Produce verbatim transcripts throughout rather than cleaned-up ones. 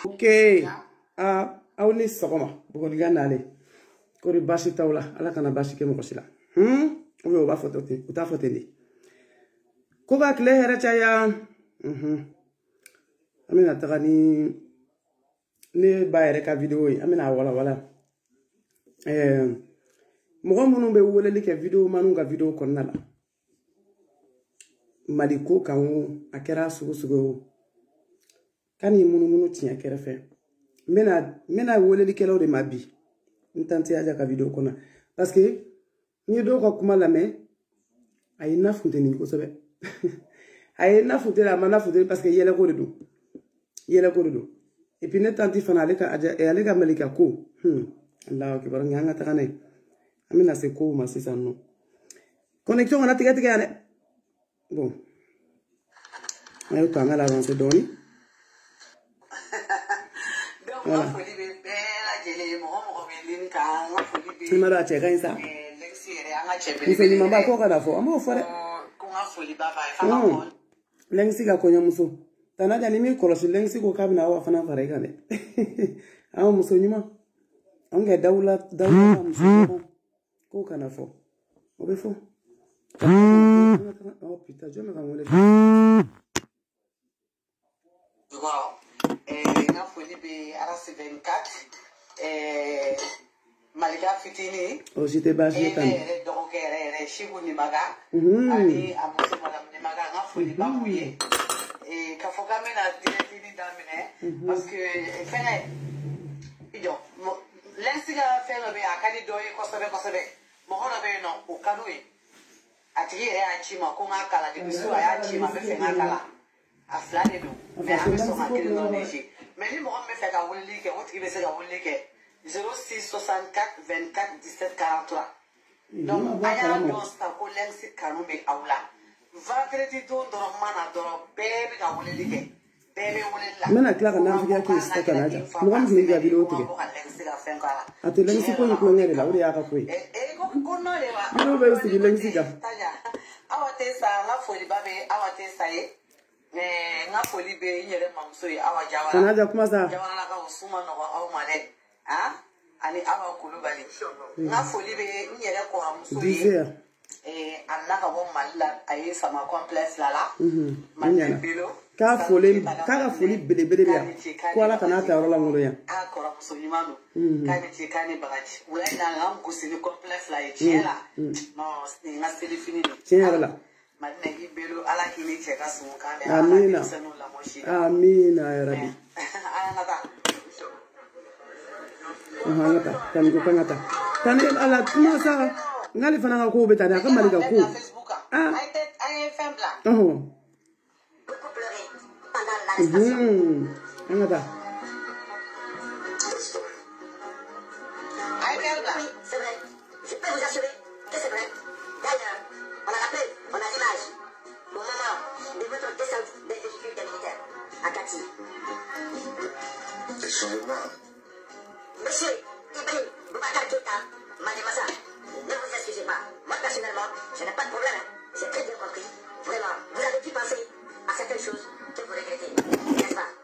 Ok. Ah, auni sokoma. Bukoni ganale. Kori bashi taula. Ala kana bashi ke mokosila. Hmm? Obe oba fotote. Uta fotendi. Koba kle here chaya. Mhm. Amina tagani ne ba yere ka video yi. Amina wala wala. Eh Mogo munu be woleli ke video manu ga video konna la. Maliko kanwo akera sugu sugu. Kani munu munu tinya kerefe. Mena mena woleli ke lo de mabi. Ntanti aja ka video konna. Parce que ni do ko kuma la me ay na funte ni ko sobe. Ay na funte la mana funte parce que yele ko de do. Yele ko de do. Et puis net tanti fana ale ka aja e ale ka malika ko. Hmm. Allah akbar nganga ta kanai. Amina c'est quoi ma c'est ça non. Connexion on a tigé tigé ane. Bon. Ayo ka ngala avancer doni. Donc on faut libérer la gélé mo mo belin ka on faut libérer. Mara che kan sa. Eh lexire anga chebe. Ni feni mamba ko kana fo. Amo fo re. Ko nga foli baba fa ma ko. Lengsi ga konya muso. Tanaja ni mi kolosi lengsi ko kabina wa fana fare kane. Amo muso nyuma. Onge daula daula muso. Ko kana fo. Obe fo. Oh putain, je me ramène. Wow. Eh nga foli be ara vingt-quatre eh Malika fitini. Oh j'étais basé tam. Eh donc eh shibu ni maga. Ani amuso madame ni maga nga foli ba moye. Eh ka foka mena directly damine parce que fene ijo lensiga fene be akadi doyi ko sabe ko sabe. Mo hono be no o kanui. Ati ye achima ko ngakala de bisu ya achima be fe ngakala. Aflane no. Me ameso makiri no neji. Me ni mo me fe ka wuli ke o ti be se ka wuli ke zéro six soixante-quatre vingt-quatre dix-sept quarante-trois. Donc aya no sta ko lensi kanu be awla. Vendredi do do mana do bebe ka wuli ke. Bebe wuli la. Mena kla kana fiya ke sta kana ja. Mo gam ni ga bilo tike. Ate lensi ko ni ko ngere la uri aka ko. Eh ko ko no le wa. Bilo be sti lensi ga. Awate sa la foli babe awate sa ye. Eh nga foli be nyere mamso ye awa jawara. Kana ja kuma sa. Jawara la ka usuma no aw mane. Ah? Ani awa kulubali. Nga foli be nyere ko amso ye. Eh anna ka wo malla ayi sama complexe la la. Mhm. Manya bilo. Ka foli ka ka foli bele bele ya. Ko ala kana ta rola ngolo ya. Ah ko amso yimano. Kani ti kani bagati. Wala na ngam kusini complexe la ye tiela. No, nga seli fini. Tiela. Amina. Amina ya Rabbi. Aha ngata kan ko ngata. Kan ala kuma sa ngali fana ko beta da kan malika ko. Ah. Oh. Hmm. Ngata. C'est vrai. Je peux vous assurer que c'est vrai. D'ailleurs, on a rappelé, on a l'image au moment de votre descente des véhicules des militaires à Kati. Excusez-moi. Monsieur Ibrahim Boubacar Keita, Mademassa, ne vous excusez pas. Moi, personnellement, je n'ai pas de problème. J'ai très bien compris. Vraiment, vous avez dû penser à certaines choses que vous regrettez. N'est-ce pas?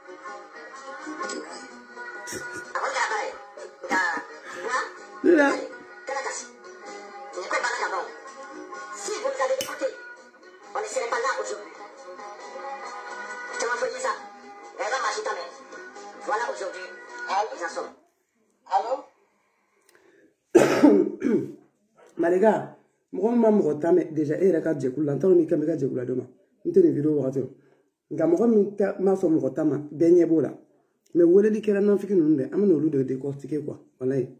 Avant de l'appareil, moi, Caracas, je n'ai pas de avant. Si vous nous avez écouté, on ne serait pas là aujourd'hui. Tu m'as envoyé ça. Regarde ma chita, mais voilà aujourd'hui. Nous en sommes. Allô? Malega, mo ma mo tame déjà era ka je kula ntano ni kamega je kula doma. Ntene video wakato. Nga mo mi ma so mo tama benye bola. Mais wole di kera nan fikinu nde amana olu de décortiquer quoi. Wallahi.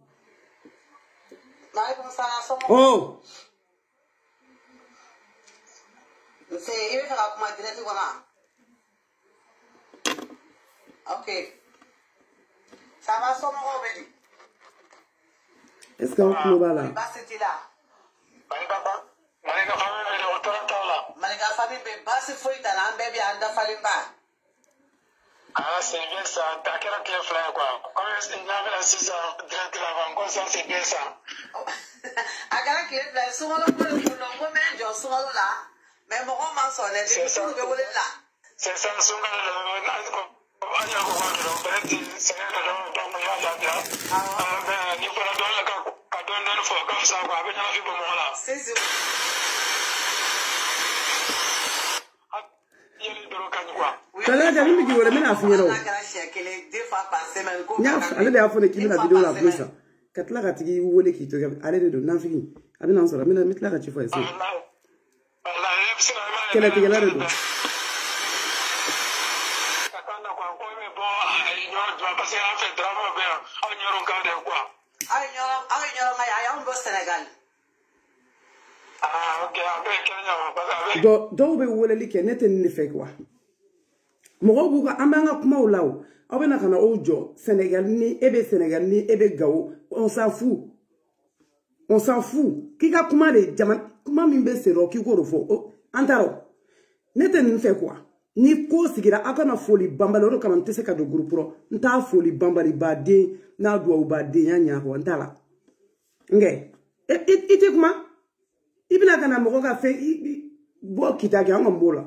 Oh. C'est il va faire comment direct voilà. OK. Ça va son mon bébé. Est-ce qu'on peut là? Bah c'était là. Malika ba? Malika famille be o tanta la. Malika famille be ba se foi ta na bébé anda falimba. Ah c'est bien ça, ta kera clé fly quoi. Comme il y avait la six ans direct là avant ça c'est bien ça. Agara clé fly so ngalo ko no ko men jo so ngalo la. Mais mon roman son est de ko be wole la. C'est ça so ngalo la. Tala jami mi giwore mina afinyero. Nya ale de afone kimi na video la plus. Katla ka tigi wole ki to ale de do nafiki. Abi na nsora mina mitla ka chifo ese. Kele tigi la de do. Do do be wole li ke nete ni fe kwa. Mɔgɔw b'u ka an b'an ka kumaw la o aw bɛna ka na o jɔ Sénégal ni e bɛ Sénégal ni e bɛ Gawo on s'en fout on s'en fout k'i ka kuma de jama kuma min bɛ sen rɔ k'i k'o de fɔ an taara o ne tɛ nin fɛ quoi ni ko sigira aw kana foli banbali o de kama n tɛ se ka don groupe rɔ n t'a foli banbali baden n'a duwawu baden y'a ɲɛ kɔ n t'a la nkɛ i tɛ kuma i bɛna ka na mɔgɔ ka fɛn bɔ kita kɛ an ka n b'o la.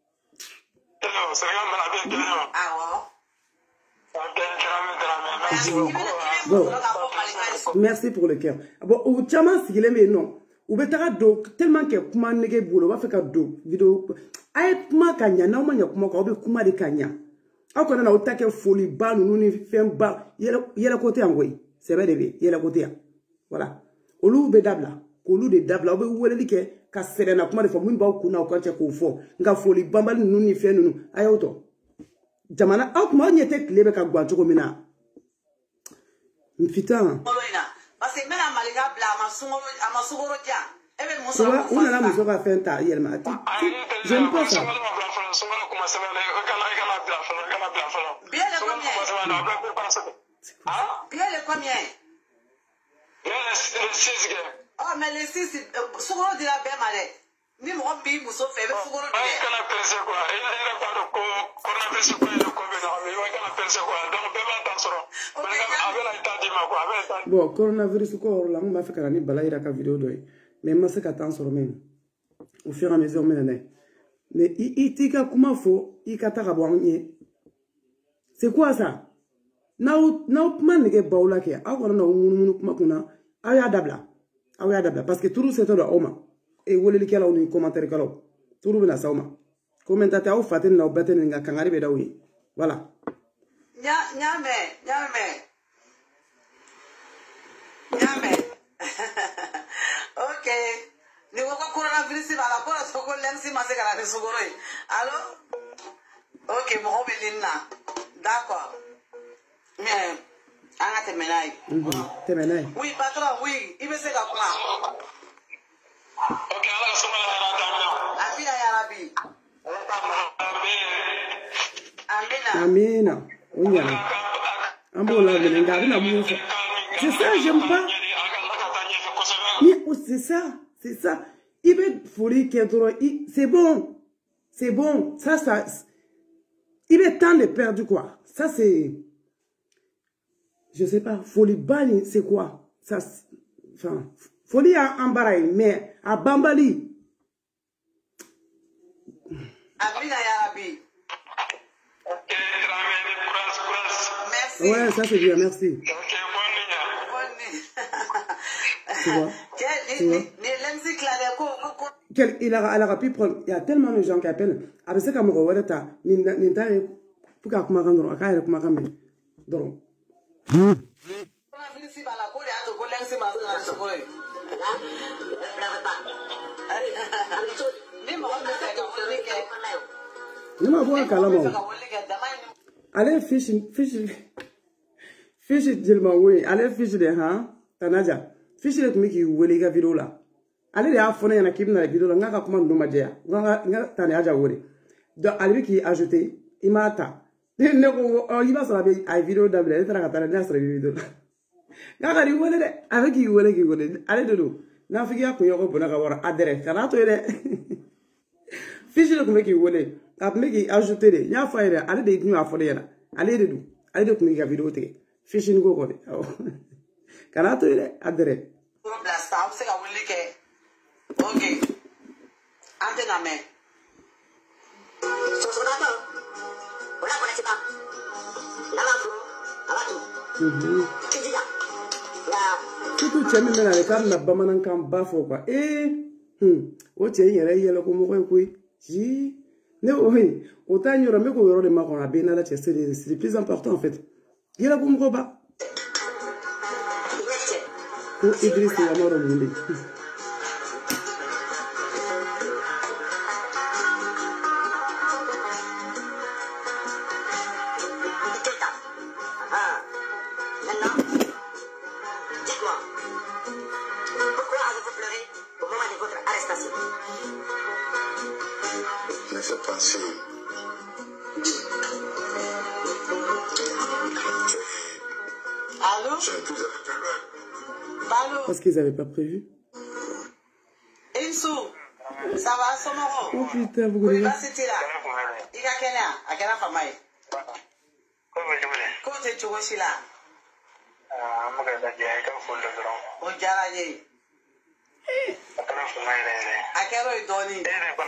Bon, merci pour le cœur. Bon, au chama sigile mais non. Ou betara do tellement que kuma nege bolo va faire ka do vidéo. Ay kuma kanya na o manya kuma ko be kuma de kanya. Akona na otake folie ba nunu ni fem ba yele yele côté angoy. C'est vrai de be yele côté. Voilà. Olu be dabla. Olu de dabla o be wole like ka serena kuma de fo mun ba ku na o kanche ko fo. Nga folie bambali nunu ni fe nunu. Ayoto. Jamana ak ma nyete klebe ka gwa choko mina. Putain. Parce que même à Malika bla ma sungoro ama sungoro dia. Ebe mo so. On a la muso ka faire ta hier ma. J'aime pas ça. Bien le combien? Bien le combien? Bien le six. Oh mais le six sungoro de la be malé. Ni mo bi muso fe be sungoro de. Ay kana pense quoi. Il a pas de ko coronavirus ko le ko be na. Il kana pense quoi. Donc be ba tan soro. Bon, coronavirus ko la m'a fait karani bala ira ka vidéo doy. Mais ma se ka tan soro men. Au fur et à mesure men mais i tika kuma fo i kata ka bo anye. C'est quoi ça? Now now man nge baula ke. A ko na munu kuma kuna. Aya dabla. Aya dabla parce que tout c'est là oma. Et wole li kala oni commentaire kala. Tout bina sa oma. Commentateur au faten na obaten nga kangari be dawi. Voilà. Nya nyame nyame nyame ok ni wako coronavirus ba la pora soko lemsi mase kala de sogoro allo ok mo hobelinna d'accord mais anga temenai temenai oui patron oui il me se ka kuma ok ala soma la ta amina ya rabbi amina amina onya ambola belenga bina muso. C'est ça, j'aime pas. C'est ça, c'est ça. Il veut folie qui est c'est bon. C'est bon. Ça, ça. Il est temps de perdre quoi. Ça, c'est. Je sais pas. Folie bani, c'est quoi? Ça. Enfin. Folie à Ambaraï, mais à Bambali. Amina Yarabi. Merci. Ouais, ça c'est bien, merci. Tu vois? Tu vois? Quel, il a, il a pu prendre. Il y a tellement de gens qui appellent. Avec ce qu'on me dit, Ninta, pour qu'on me rende, à quand il me donc. Ne m'a pas calme. Allez, fiche, fiche, fiche, dis-moi, oui, allez, fiche de, hein, Tanaja. Fiche de, mais qui voulait les vidéos là. Allez, les affonés, en a qui dans la vidéo, on a commandé de magia. On a Tanaja, oui. Donc, allez, qui a ajouté, il m'a atta. Il va sur la vidéo d'Abel, il va sur la vidéo. Gagari, vous voulez, avec qui vous voulez, qui voulez. Allez, de nous. N'a fait qu'il y a pour avoir adhéré. Canato, il est. Fiche de, mais qui voulait. Après qui ajouter les, y a fait allez des nuits à folie là, allez de nous, allez de couper la vidéo té, fiche une go quoi, quand on est adhéré. Ok, antenne main. Surtout cɛ min bɛna ale k'a bɛna bamanankan ba fɔ quoi eh o cɛ in yɛrɛ yɛlɛ ko mɔgɔ ye koyi ji ne o o t'a yɔrɔ n bɛ k'o yɔrɔ de makɔnɔ a bɛ n'ala cɛ c'est le plus important en fait yɛlɛ ko mɔgɔ ba ko Idriss Yamaro mun de Parce qu'ils n'avaient pas prévu. Insou, ça va, Somoro? Oh putain, vous voulez. Il va citer là. Il y a Kenya, à Kenya Famaï. Comment tu es aussi là? Ah, je vais te dire, je vais te dire. À quel heure il donne?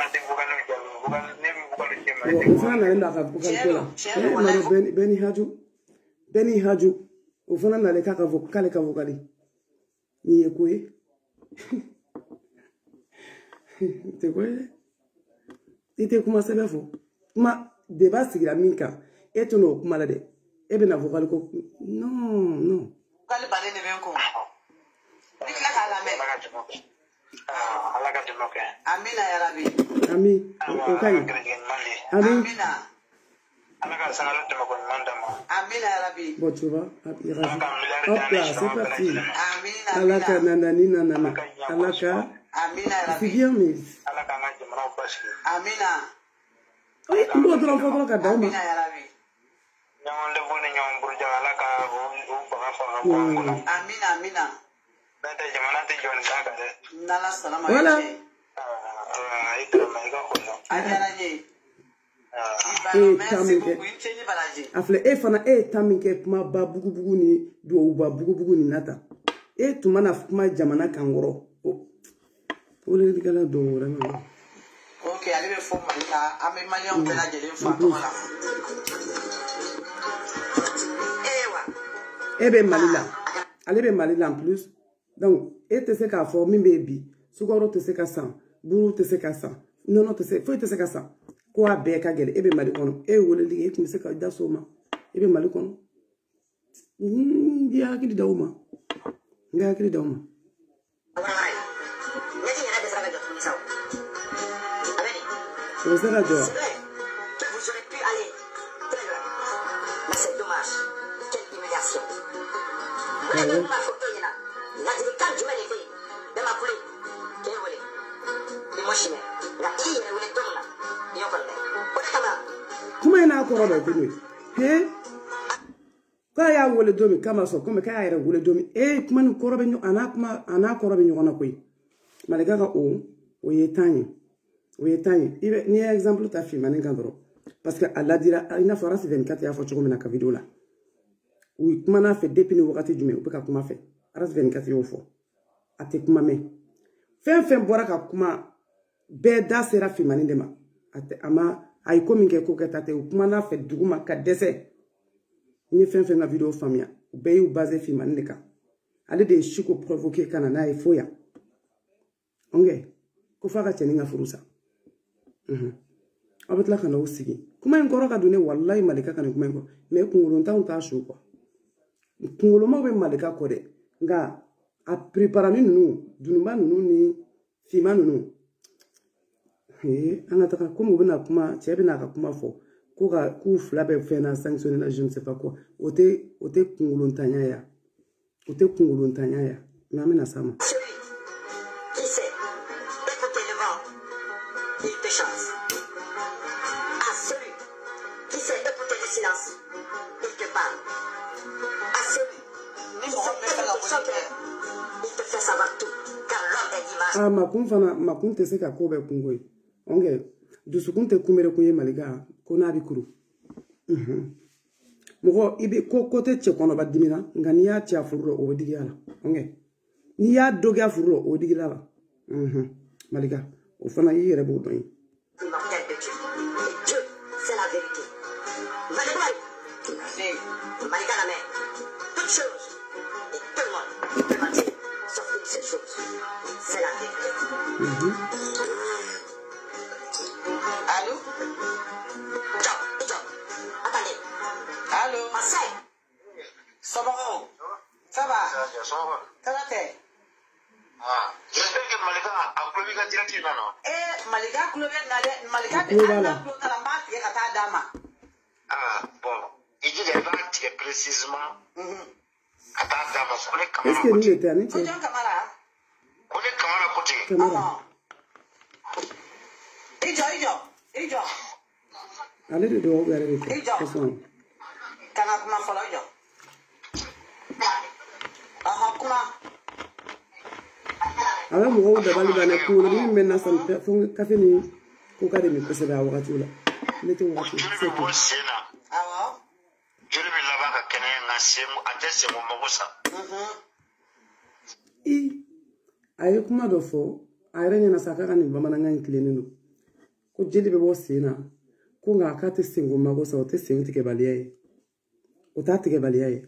Bon, ça n'a rien à voir. Ben, Ben Hadjou, Ben Hadjou, au fond, on a les cas vocales, les vocales. Ni ekwe. Te quoi? Ite kuma sebe fo. Ma débat sigira minka. Et tu no kuma la de. E be na vocal ko. Non, non. Vocal ba ne ben ko. Ni kla kala me. Ah, ala ka demoke. Amina ya rabbi. Ami, o kai. Amina. Amina sanalo demoko mandama. Amina ya rabbi. Bon, tu vois, il rajoute. Hop là, c'est parti. Alaka nanani nanana. Alaka. C'est bien, mais. Amina. Oui, on doit te l'enfant dans le cadre. Amina ya rabbi. Amina, Amina. Voilà. E taminke afle e fana e taminke kuma ba bugu bugu ni do ba bugu bugu ni nata e tumana kuma jamana kangoro o ole dikala do vraiment OK allez me fo malika ame malion bela jele fa to la ewa e be malila ale be malila en plus donc e te se ka fo mi bebi sukoro te se ka san buru te se ka san nono te se fo te se ka san quoi be ka gele ebe mali kono e wole li e tumi se ka da soma ebe mali kono ndi akili da uma nga akili da uma o sera do vous aurez pu aller très loin mais c'est dommage quelle humiliation voilà ma photo yana la directeur du malais de ma poulet que wole ni moshime la i ne wole donna kuma ina akoro ba tinu he ka ya wole domi kama so kuma ka ya wole domi e kuma ni koro be nyu ana kuma ana koro be nyu ona koy malaga ga o o yetanye o yetanye ibe ni exemple ta film ani ngandro parce que Allah dira ina fara si vingt-quatre ya fo choko mena ka video la oui kuma na fe depuis ni wakati jume o be ka kuma fe aras vingt-quatre yo fo ate kuma me fen fen bora ka kuma be da sera film ani dema ate ama ay komi ke ko ketate o kuma na fe duguma ka dese ni fen fen na video famia o be yu base film ani ka ale de chiko provoquer kana na e foya onge ko fa ka cheninga furusa mhm abatla kana usigi kuma ngoro ka dune wallahi malika kana kuma ngoro me kungolo nta unta shu ko kungolo mo be malika ko de nga a prepara ni nunu dunuma nunu ni fima nunu eh anataka kuma bena kuma chebe na ka kuma fo ko ka ku fla be fe na sanctionner na je ne sais pas quoi ote ote kungolo ntanya ya ote kungolo ntanya ya na mena sama ah makun fana makun te se ka ko be kungoy onge dusukun te kumere kunye maliga ko na bi kuru mhm mo ibe ko kote che kono ba dimina ngani ya tia furo o digi ala onge ni ya doga furo o digi ala mhm maliga o fana yi yere bo don de choses. Et tout le monde peut mentir, sauf une seule chose. C'est la vérité. Mhm. Allô? John, John, attendez. Allô? Marseille. Somoro? Ça va? Ça va, t'es? Ah, j'espère que Malika a cloué la directive, non? Eh, Malika, Clover, Malika, Clover, Malika, là. Malika, Dama. Ah, bon. Il dit qu'il va tirer précisément. À ta dame, parce qu'on est Est-ce que camarades. nous était à On dit un camarade. On est camarades côté. camarade? Ijo, Ijo, Ijo. Allez de dehors, allez de dehors. Ijo. Façon. Kana kuma follow Ijo. Aha, kuma. Avec mon rôle de balle dans les cours, lui maintenant ça me fait fond café ni coca de me poser à wakati là. N'était Au wakati. Dieu le voit Sénat. Awa. Dieu le là-bas à Kenya, à Semo, à Tessemo, Mogosa. I aye kuma do fo ayre nyana saka kan bamananga nkilene no. Ko jeli be bo sena. Ko nga ka te singo mago sa o te singo tike baliye. O ta tike baliye.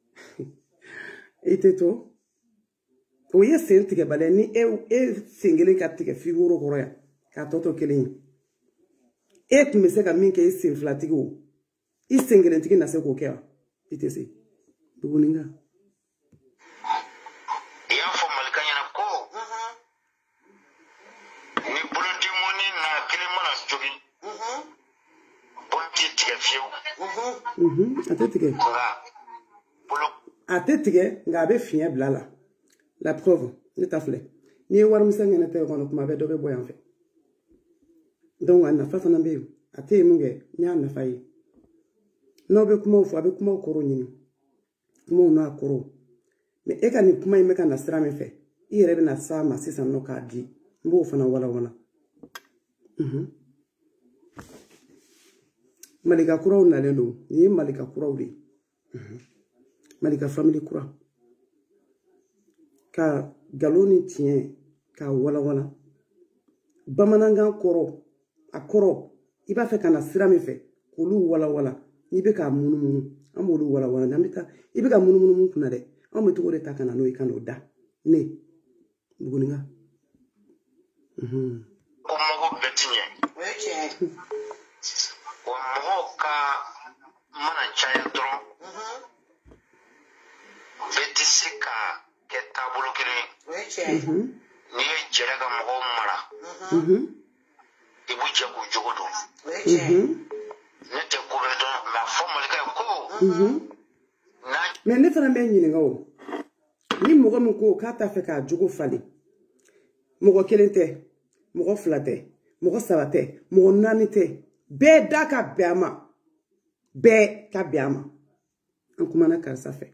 Ite to o ye sen tike baliye ni e e singele ka tike figuro koroya. Ka toto kelin. E kume se ka min ke sin flatigo. I singele tike na se ko kya. Ite se. Buguninga. Mhm, atetige. Atetige, ngabe fiye blala. La preuve, ne tafle. Ni war musanga na te kono kuma be dobe boy en fait. Donc an nafa fana be ate munge nya nafa yi. No be kuma fu abe kuma koro nyini. Kuma no akoro. Me e ka ni kuma me ka na sra me fe. I rebe na sa ma sisa no ka di. Mbo fana wala wala. Mhm. Malika kuraw nalen do ni malika kuraw de malika family kura ka galoni tien ka wala wala bamananga koro akoro iba fe kana sira mi fe kulu wala wala ni be ka munu munu amolu wala wala namita ibe ka munu munu kuna de amu to de ta kana no ikano da ne buguninga mhm o mago betinye Okay. Ka mana chaya dron beti sika ke tabulu kire ni jere ga mo mara mhm ibu je ku jogodo mhm ne te ko be don ma formal ka ko mhm na mais ne fana be nyini ngawo ni mogo mun ko ka ta fe ka jogo fali mogo kelente mogo flate mogo sabate mogo nanite be daka beama be ka biama an kuma na karsa fe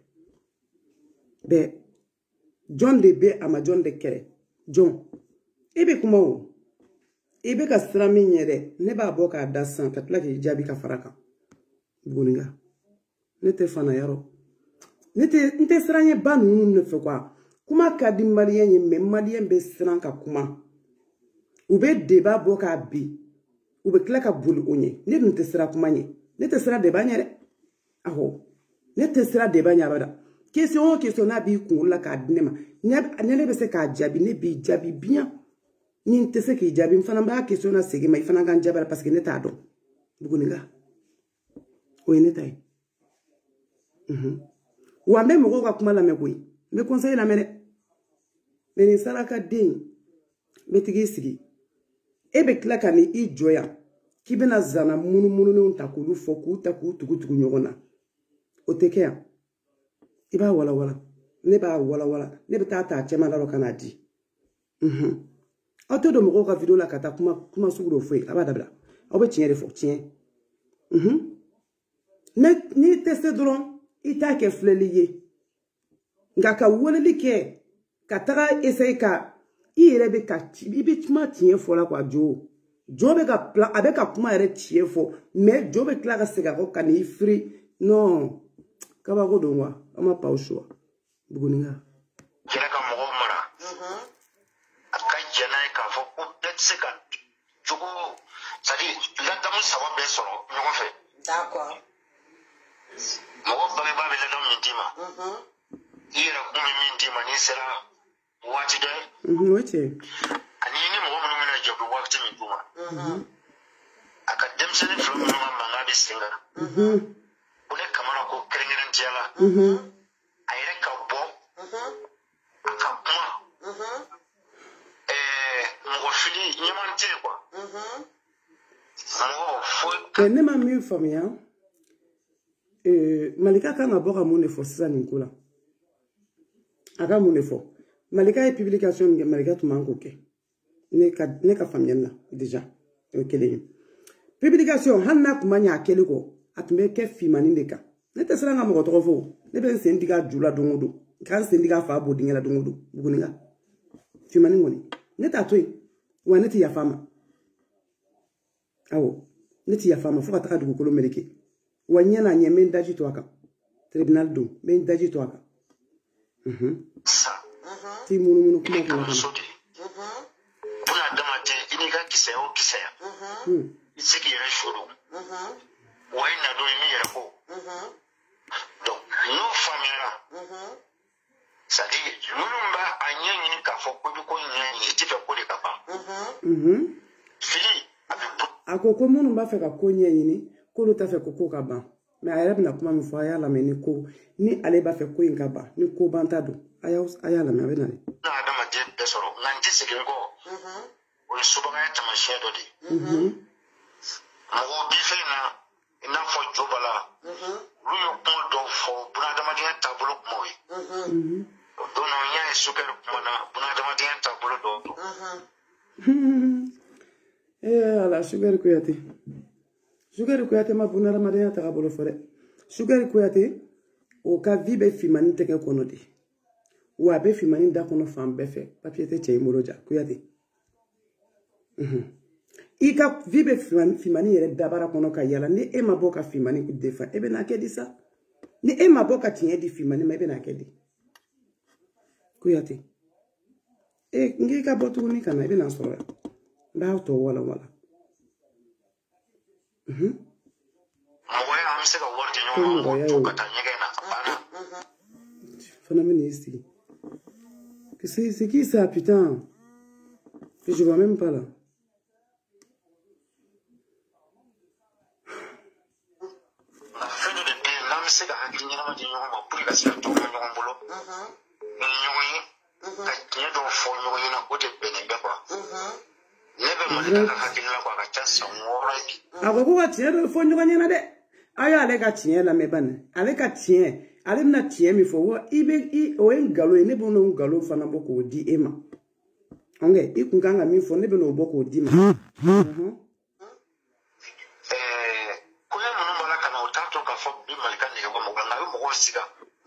be John de be ama John de kere John ebe kuma o ebe ka sira min yere ne ba bo ka da san ka tla ke jabi ka faraka buguninga ne te fana yaro ne te nte siranye ba nunu ne fe kwa kuma ka di malien ye me malien be siran ka kuma ube de ba bo ka bi ube kla ka bulu onye ne dun te sira kuma nye ne te sera deba nyere aho ne te sera deba nyabada question question na bi kun la ka dinema nya ne be se ka jabi ne bi jabi bien ni te se ki jabi mfana ba question na sege ma ifana gan jabara parce que ne ta do buguninga o ne tay mhm wa me mo ko kuma la me koy me conseil la me de me ni sala ka din me tigi sigi e be kla ka ni i joya ki bena zana munu munu ne ta kulu fo ku ta ku tugu tugu nyogona o teke ya iba wala wala ne ba wala wala ne be ta ta chema la kana di mhm auto do mo ka video la kata kuma kuma suguro fo aba dabla o be tiere fo tien mhm ne ni teste dron ita ke fleliye ngaka woleli ke katara essayer ka ire be ka ibi tuma tien fo la kwa jo Jobe ka plan avec a kuma ere tie fo mais jobe kla ka sega ko kan ifri non ka ba go donwa ama pa usho buguninga jere ka mo mara mhm aka jena ka fo ko bet seka jogo sadi la tamu sawa be soro nyogo fe D'accord. mo ba be ba be le dom dima ira kuma min dima ni sera wati de mhm wace ani ni mo mo mina jobu wakti mi duma aka demsene from mo manga bi singa mhm ule kamara ko krengen tiala mhm ayre ka bo aka kuma eh mo fili nyamante kwa eh ne ma mi famia eh Malika kan ga boka mo ne fo sisa ni kula aka mo ne fo Malika e publication nge Malika tu manko ke ne ka ne ka famia la déjà o kele publication hanna kuma nya kele ko atme ke fimani de ka ne te sera nga mo to fo ne ben sendiga jula dongodo kan sendiga fa bo dingela dongodo buguninga fimani ngoni ne ta toy wa ne ti ya fama awo ne ti ya fama fo ka taka dugu kolo meleke wa nyana nye men daji to aka tribunal do men daji to aka mhm ti munu munu kuma ko kana mhm buna dama te ini ga kise o kise ya mhm isiki yere shuru mhm wa ina do mi yere ko mhm donc no famila mhm sadi lunumba anyanyi ni ka fo ko bi ko nyanyi ti fe ko de ka pa mhm mhm fili akoko munu ba fe ka ko nyanyi ko lo ta fe ko ko ka ban mais ayara bina kuma mi fo aya la me ni ko ni ale ba fe ko in ka ban ni ko ban ta do aya aya la me abena ni na adama je de soro nanti sigi ko mhm o suba ga tamashe do di mhm mo bi fe na ina fo jobala mhm lu yo ko do fo buna adama je tabulu mo yi mhm do no nya suker kuma na buna adama je tabulu do mhm eh ala sugar kuyate sugar kuyate ma buna adama je tabulu fo de sugar kuyate o ka vibe fimani teke kono di wa be fimani da kono fam be fe papier te chey moroja kuyate mhm ika vibe fimani fimani yere dabara kono ka yala ni e ma boka fimani ku defa e be na kedi sa ni e ma boka tiye di fimani ma e be na kedi kuyate e ngi ka botu ni kana e be na soro ba to wala wala mhm awe amse ka wordi nyomo to kata nyegena apana phénomène ici. Que c'est c'est qui ça, putain? Que je vois même pas là. Ah, pourquoi tu es le fond de Gagnon de? Aya ale ka tiɲɛ lamɛn ban ale ka tiɲɛ ale bɛna tiɲɛ min fɔ wa i bɛ i o ye ngalon ye ne bɛ n'o ngalon fana bɔ k'o di e ma ɔnkɛ i kun kan ka min fɔ ne bɛ n'o bɔ k'o di ma. ɛɛ koya ninnu b'a la ka na o t'a to k'a fɔ bi Malika nɛgɛ bɔ mɔgɔ la nka a bɛ mɔgɔw siga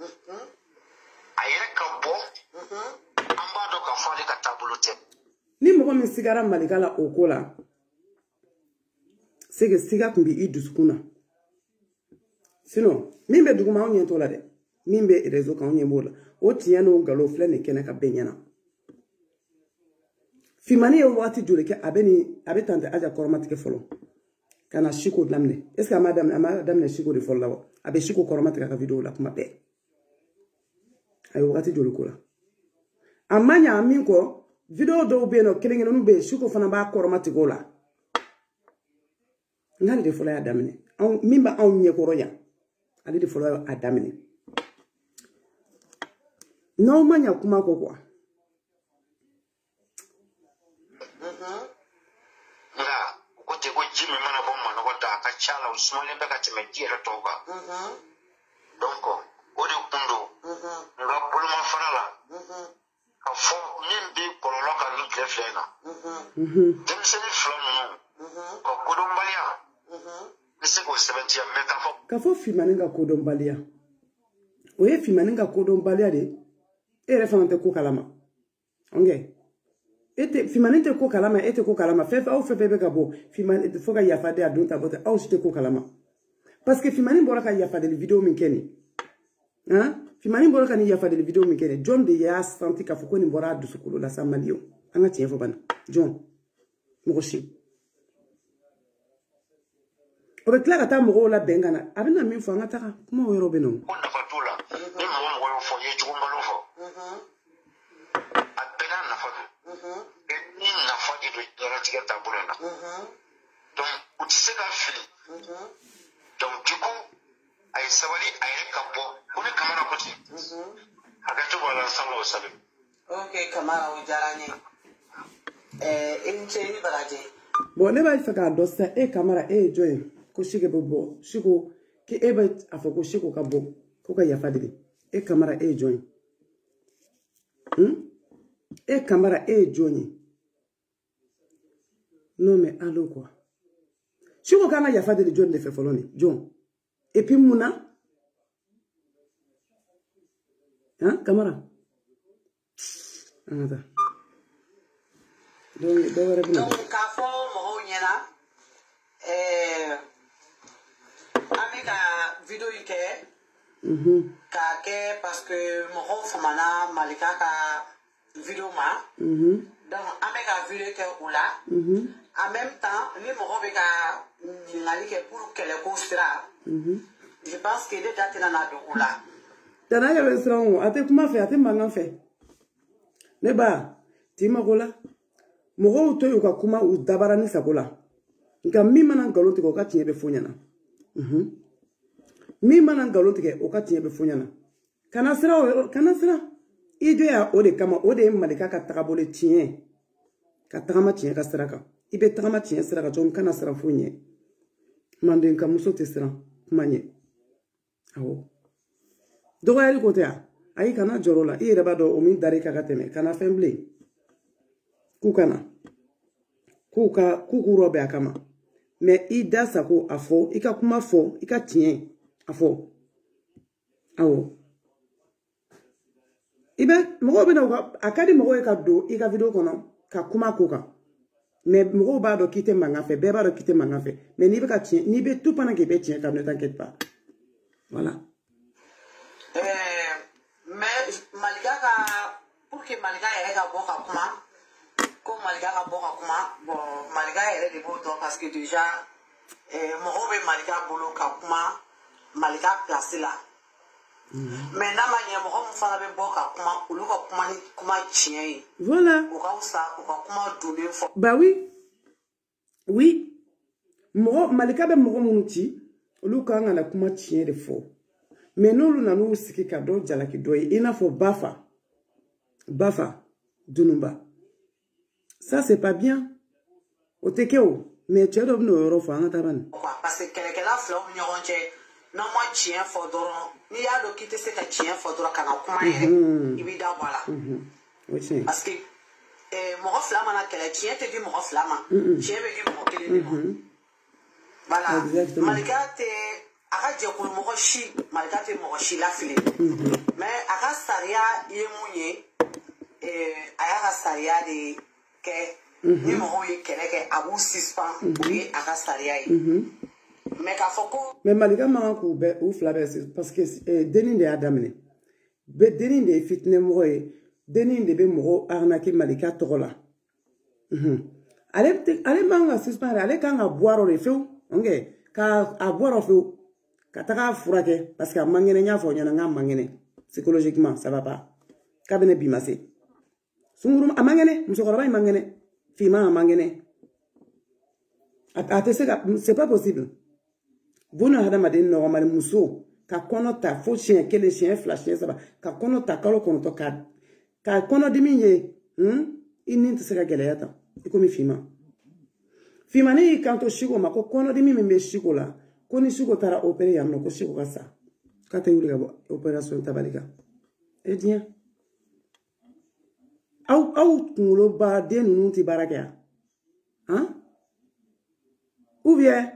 a yɛrɛ ka bɔ an b'a dɔn k'a fɔ ale ka taabolo tɛ. Ni mɔgɔ min sigara Malika la o ko la c'est que siga tun bɛ i dusukun na. Sinon, min be duguma on yento la de. Min be réseau kan on yembo la. O tiɲɛ no galo filɛ ni kɛnɛ ka bɛn ɲɛna. Fimani ye waati joli kɛ a bɛ ni a bɛ tante aja kɔrɔmatigɛ fɔlɔ. Kana siko daminɛ. Est ce que a ma daminɛ a ma daminɛ siko de fɔlɔ la wa? A bɛ siko kɔrɔmatigɛ ka vidéo la kuma bɛɛ. A ye waati joli ko la. A ma ɲa min kɔ vidéo dɔw bɛ yen nɔ kelen kelenninw bɛ yen siko fana b'a kɔrɔmatigɛ o la. N'ale de fɔlɔ y'a daminɛ. Anw min bɛ anw ɲɛkɔrɔ yan. Ale de fɔlɔ a daminɛ n'aw ma ɲa kuma kɔ quoi nka ko te ko ji min mana bɔ manɔgɔ da a ka ca la o sumalen bɛ ka tɛmɛ ji yɛrɛ tɔw kan donc o de kun do nka bolomafara la ka fɔ min bɛ kɔlɔlɔ kan ni tile filɛ na denmisɛnnin fila ninnu ka kodɔnbaliya ka fɔ Fimani ka kodɔnbaliya o ye Fimani ka kodɔnbaliya de e yɛrɛ fana tɛ ko kalama ɔnkɛ e tɛ Fimani tɛ ko kalama e tɛ ko kalama fɛn fɛn aw fɛn fɛn bɛ ka bɔ Fimani fo ka yafa de a don ta bɔ tɛ aw si tɛ ko kalama parce que Fimani bɔra ka yafadeli vidéo min kɛ nin han Fimani bɔra ka nin yafadeli vidéo min kɛ nin John de y'a senti k'a fɔ ko nin bɔra a dusukolo la sa Maliɲɛnw an ka tiɲɛ fɔ bana John mɔgɔ si. O bɛ tila ka taa mɔgɔw la bɛn ka na a bɛna min fɔ an ka taga kuma o yɔrɔ bɛ nɔ. Ko nafa t'o la ni mɔgɔ mɔgɔ y'o fɔ i ye jugu nkalon fɔ a bɛɛ n'a nafa don ni nafa de don diɲɛlatigɛ taabolo in na donc u tɛ se ka fili donc du coup a ye sabali a yɛrɛ ka bɔ ko ne Kamara ko ten hakɛto b'a la san o sabi. Ok Kamara o diyara n ye i ni ce i ni baraji. Bon ne b'a fɛ k'a dɔn sisan e Kamara e ye jɔn ye ko Siko bɛ bɔ Siko ke e bɛ a fɔ ko Siko ka bɔ ko ka yafa deli e Kamara e ye jɔn ye hmm? E Kamara e ye jɔn ye non mais allo quoi Siko kan ka yafa deli jɔn de fɛ fɔlɔ ni jɔn et puis mun na hein Kamara an ka taa donc dɔ wɛrɛ bɛ na donc k'a fɔ mɔgɔw ɲɛna ɛɛ an bɛ ka video in kɛ k'a kɛ parce que mɔgɔw famana Malika ka video ma donc an bɛ ka video kɛ o la en même temps ni mɔgɔw bɛ ka ɲininkali kɛ pour kɛlɛko sira je pense que ne da tɛna na don o la. Tana yɛ bɛ siran o a tɛ kuma fɛ a tɛ mankan fɛ ne ba t'i mago la mɔgɔw to y'u ka kuma u dabara ni sago la nka min mana nkalon tigɛ o ka tiɲɛ bɛ fɔ ɲɛna min mana nkalon tigɛ o ka tiɲɛ bɛ fɔ ɲɛna kana siran o yɔrɔ kana siran i jɔ ya o de kama o de ye Malika ka tagabolo tiɲɛ ka tagama tiɲɛ ka sira kan i bɛ tagama tiɲɛ sira kan cogo min kana siran foyi ɲɛ mandenka muso tɛ siran kuma ɲɛ awɔ dɔgɔyali ko tɛ a ayi kana jɔrɔ la i yɛrɛ b'a dɔn o min dar'i kan ka tɛmɛ kana fɛn bilen k'u kana k'u ka k'u k'u rɔbɛ a kama mais i da sago a fɔ i ka kuma fɔ i ka tiɲɛ a fɔ awɔ i bɛ mɔgɔw bɛ na a ka di mɔgɔw ye ka don i ka video kɔnɔ ka kuma ko kan mais mɔgɔw b'a dɔn k'i tɛ mankan fɛ bɛɛ b'a dɔn k'i tɛ mankan fɛ mais n'i bɛ ka tiɲɛ n'i bɛ tout pendant que i bɛ tiɲɛ kan ne t'inquiète pas voilà. mais Malika ka pour que Malika yɛrɛ ka bɔ ka kuma ko Malika ka bɔ ka kuma bon Malika yɛrɛ de b'o dɔn parce que déjà mɔgɔw bɛ Malika bolo ka kuma Malika place la mais n'a ma ɲɛ mɔgɔ min fana bɛ bɔ ka kuma olu ka kuma ni kuma tiɲɛ ye voilà u ka wusa u ka kuma donnen fɔ. Bah oui oui mɔgɔ Malika bɛ mɔgɔ minnu ci olu kan ka na kuma tiɲɛ de fɔ mais n'olu nan'u sigi ka dɔ jalaki dɔ ye i n'a fɔ Bafa Bafa Dununba ça c'est pas bien o tɛ kɛ o mais cɛ dɔ bɛ n'o yɔrɔ fɔ an ka taa bani. parce que kɛlɛkɛla filaw ni ɲɔgɔn cɛ n'aw ma tiɲɛ fɔ dɔrɔn n'i y'a dɔn k'i tɛ se ka tiɲɛ fɔ dɔrɔn ka na kuma yɛrɛ i b'i da bɔ a la parce que mɔgɔ fila mana kɛlɛ tiɲɛ tɛ di mɔgɔ fila ma tiɲɛ bɛ di mɔgɔ kelen de ma voilà Malika tɛ a ka jɛkulu mɔgɔ si Malika tɛ mɔgɔ si lafili mais a ka sariya ye mun ye a y'a ka sariya de kɛ ni mɔgɔw ye kɛlɛ kɛ a b'u suspend o ye a ka sariya ye mais k'a fɔ ko. mais Malika man kan k'u bɛɛ u fila bɛɛ parce que dennin de y'a daminɛ dennin de ye fitinɛmɔgɔ ye dennin de bɛ mɔgɔw arnaquer Malika tɔgɔ la ale ale man kan ka suspend ale kan ka bɔ a rɔ de fewu ok ka a bɔ a rɔ fewu ka taga furakɛ parce que a man kɛnɛ n y'a fɔ ɲɛna n k'a man kɛnɛ psychologiquement ça va pas k'a bɛ ne bi ma se sunkuru a man kɛnɛ musokɔrɔba in man kɛnɛ finman a man kɛnɛ a tɛ se ka c'est pas possible buna hadamaden nɔgɔmani muso ka kɔnɔ ta fo siɲɛ kelen siɲɛ fila siɲɛ saba ka kɔnɔ ta kalo kɔnɔntɔn ka ka kɔnɔdimi ye i ni tɛ se ka gɛlɛya ta i komi finman finmanin y'i kanto Siko ma ko kɔnɔdimi min bɛ Siko la ko ni Siko taara opérer yan nɔ ko Siko ka sa k'a tɛ wuli ka bɔ opération tabali kan e diɲɛ aw aw kunkolo baden ninnu tɛ baara kɛ yan han ou bien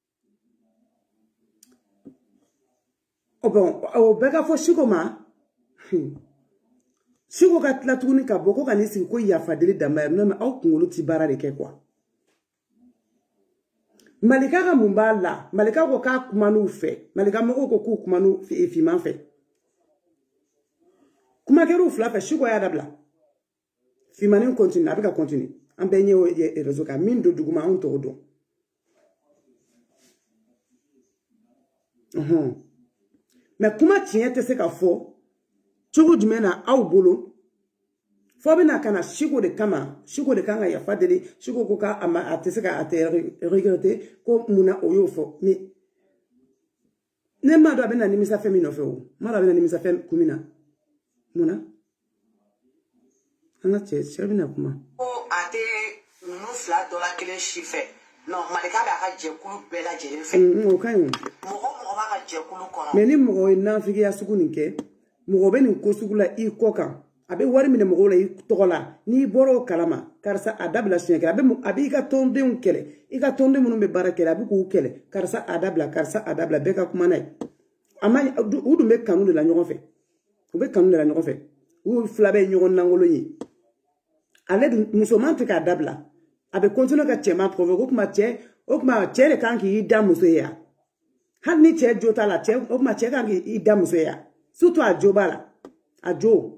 o bon o bɛɛ ka fɔ Siko ma Siko ka tila tuguni ka bɔ ko ka n'i sigi ko yafa deli danba ye mais aw kunkolo tɛ baara de kɛ quoi Malika ka mun b'a la Malika ko k'a kuma n'u fɛ Malika mɔgɔw ko k'u kuma n'u finman fɛ kuma kɛr'u fila fɛ Siko y'a dabila finmanin continue a bɛ ka continue an bɛɛ ɲɛ ye réseau kan min don duguma anw t'o dɔn mais comment tiens te se ka fo chogo jumena au bolo fo bina kana shiko de kama shiko de kanga ya fadeli shiko ko ka ama atese ka ate regretter ko muna oyo fo mais ne ma do abena nimisa femi no fe o ma do abena nimisa femi kumina muna ana che chebina kuma o ate nu fla dollar kele chiffre non malika ba ka je kulu bela je fe o kan mo mo ba ka je kulu kono mais ni mo na figi ya suku ninke mo be ni ko suku la I koka abe wari mine mo la I togola ni boro kalama karsa adabla shinke abe abi ka tonde un kele I ka tonde munu be barakela abe ko kele karsa adabla karsa adabla be ka kuma nay ama udu me kanu de la nyogon fe o be kanu de la nyogon fe o flabe nyogon nangolo yi ale musoman te ka adabla abe continue ka chema provoke kuma che o kuma che le kan ki da muso ya han ni che jota la che o kuma che kan ki da muso ya surtout a jobala a jo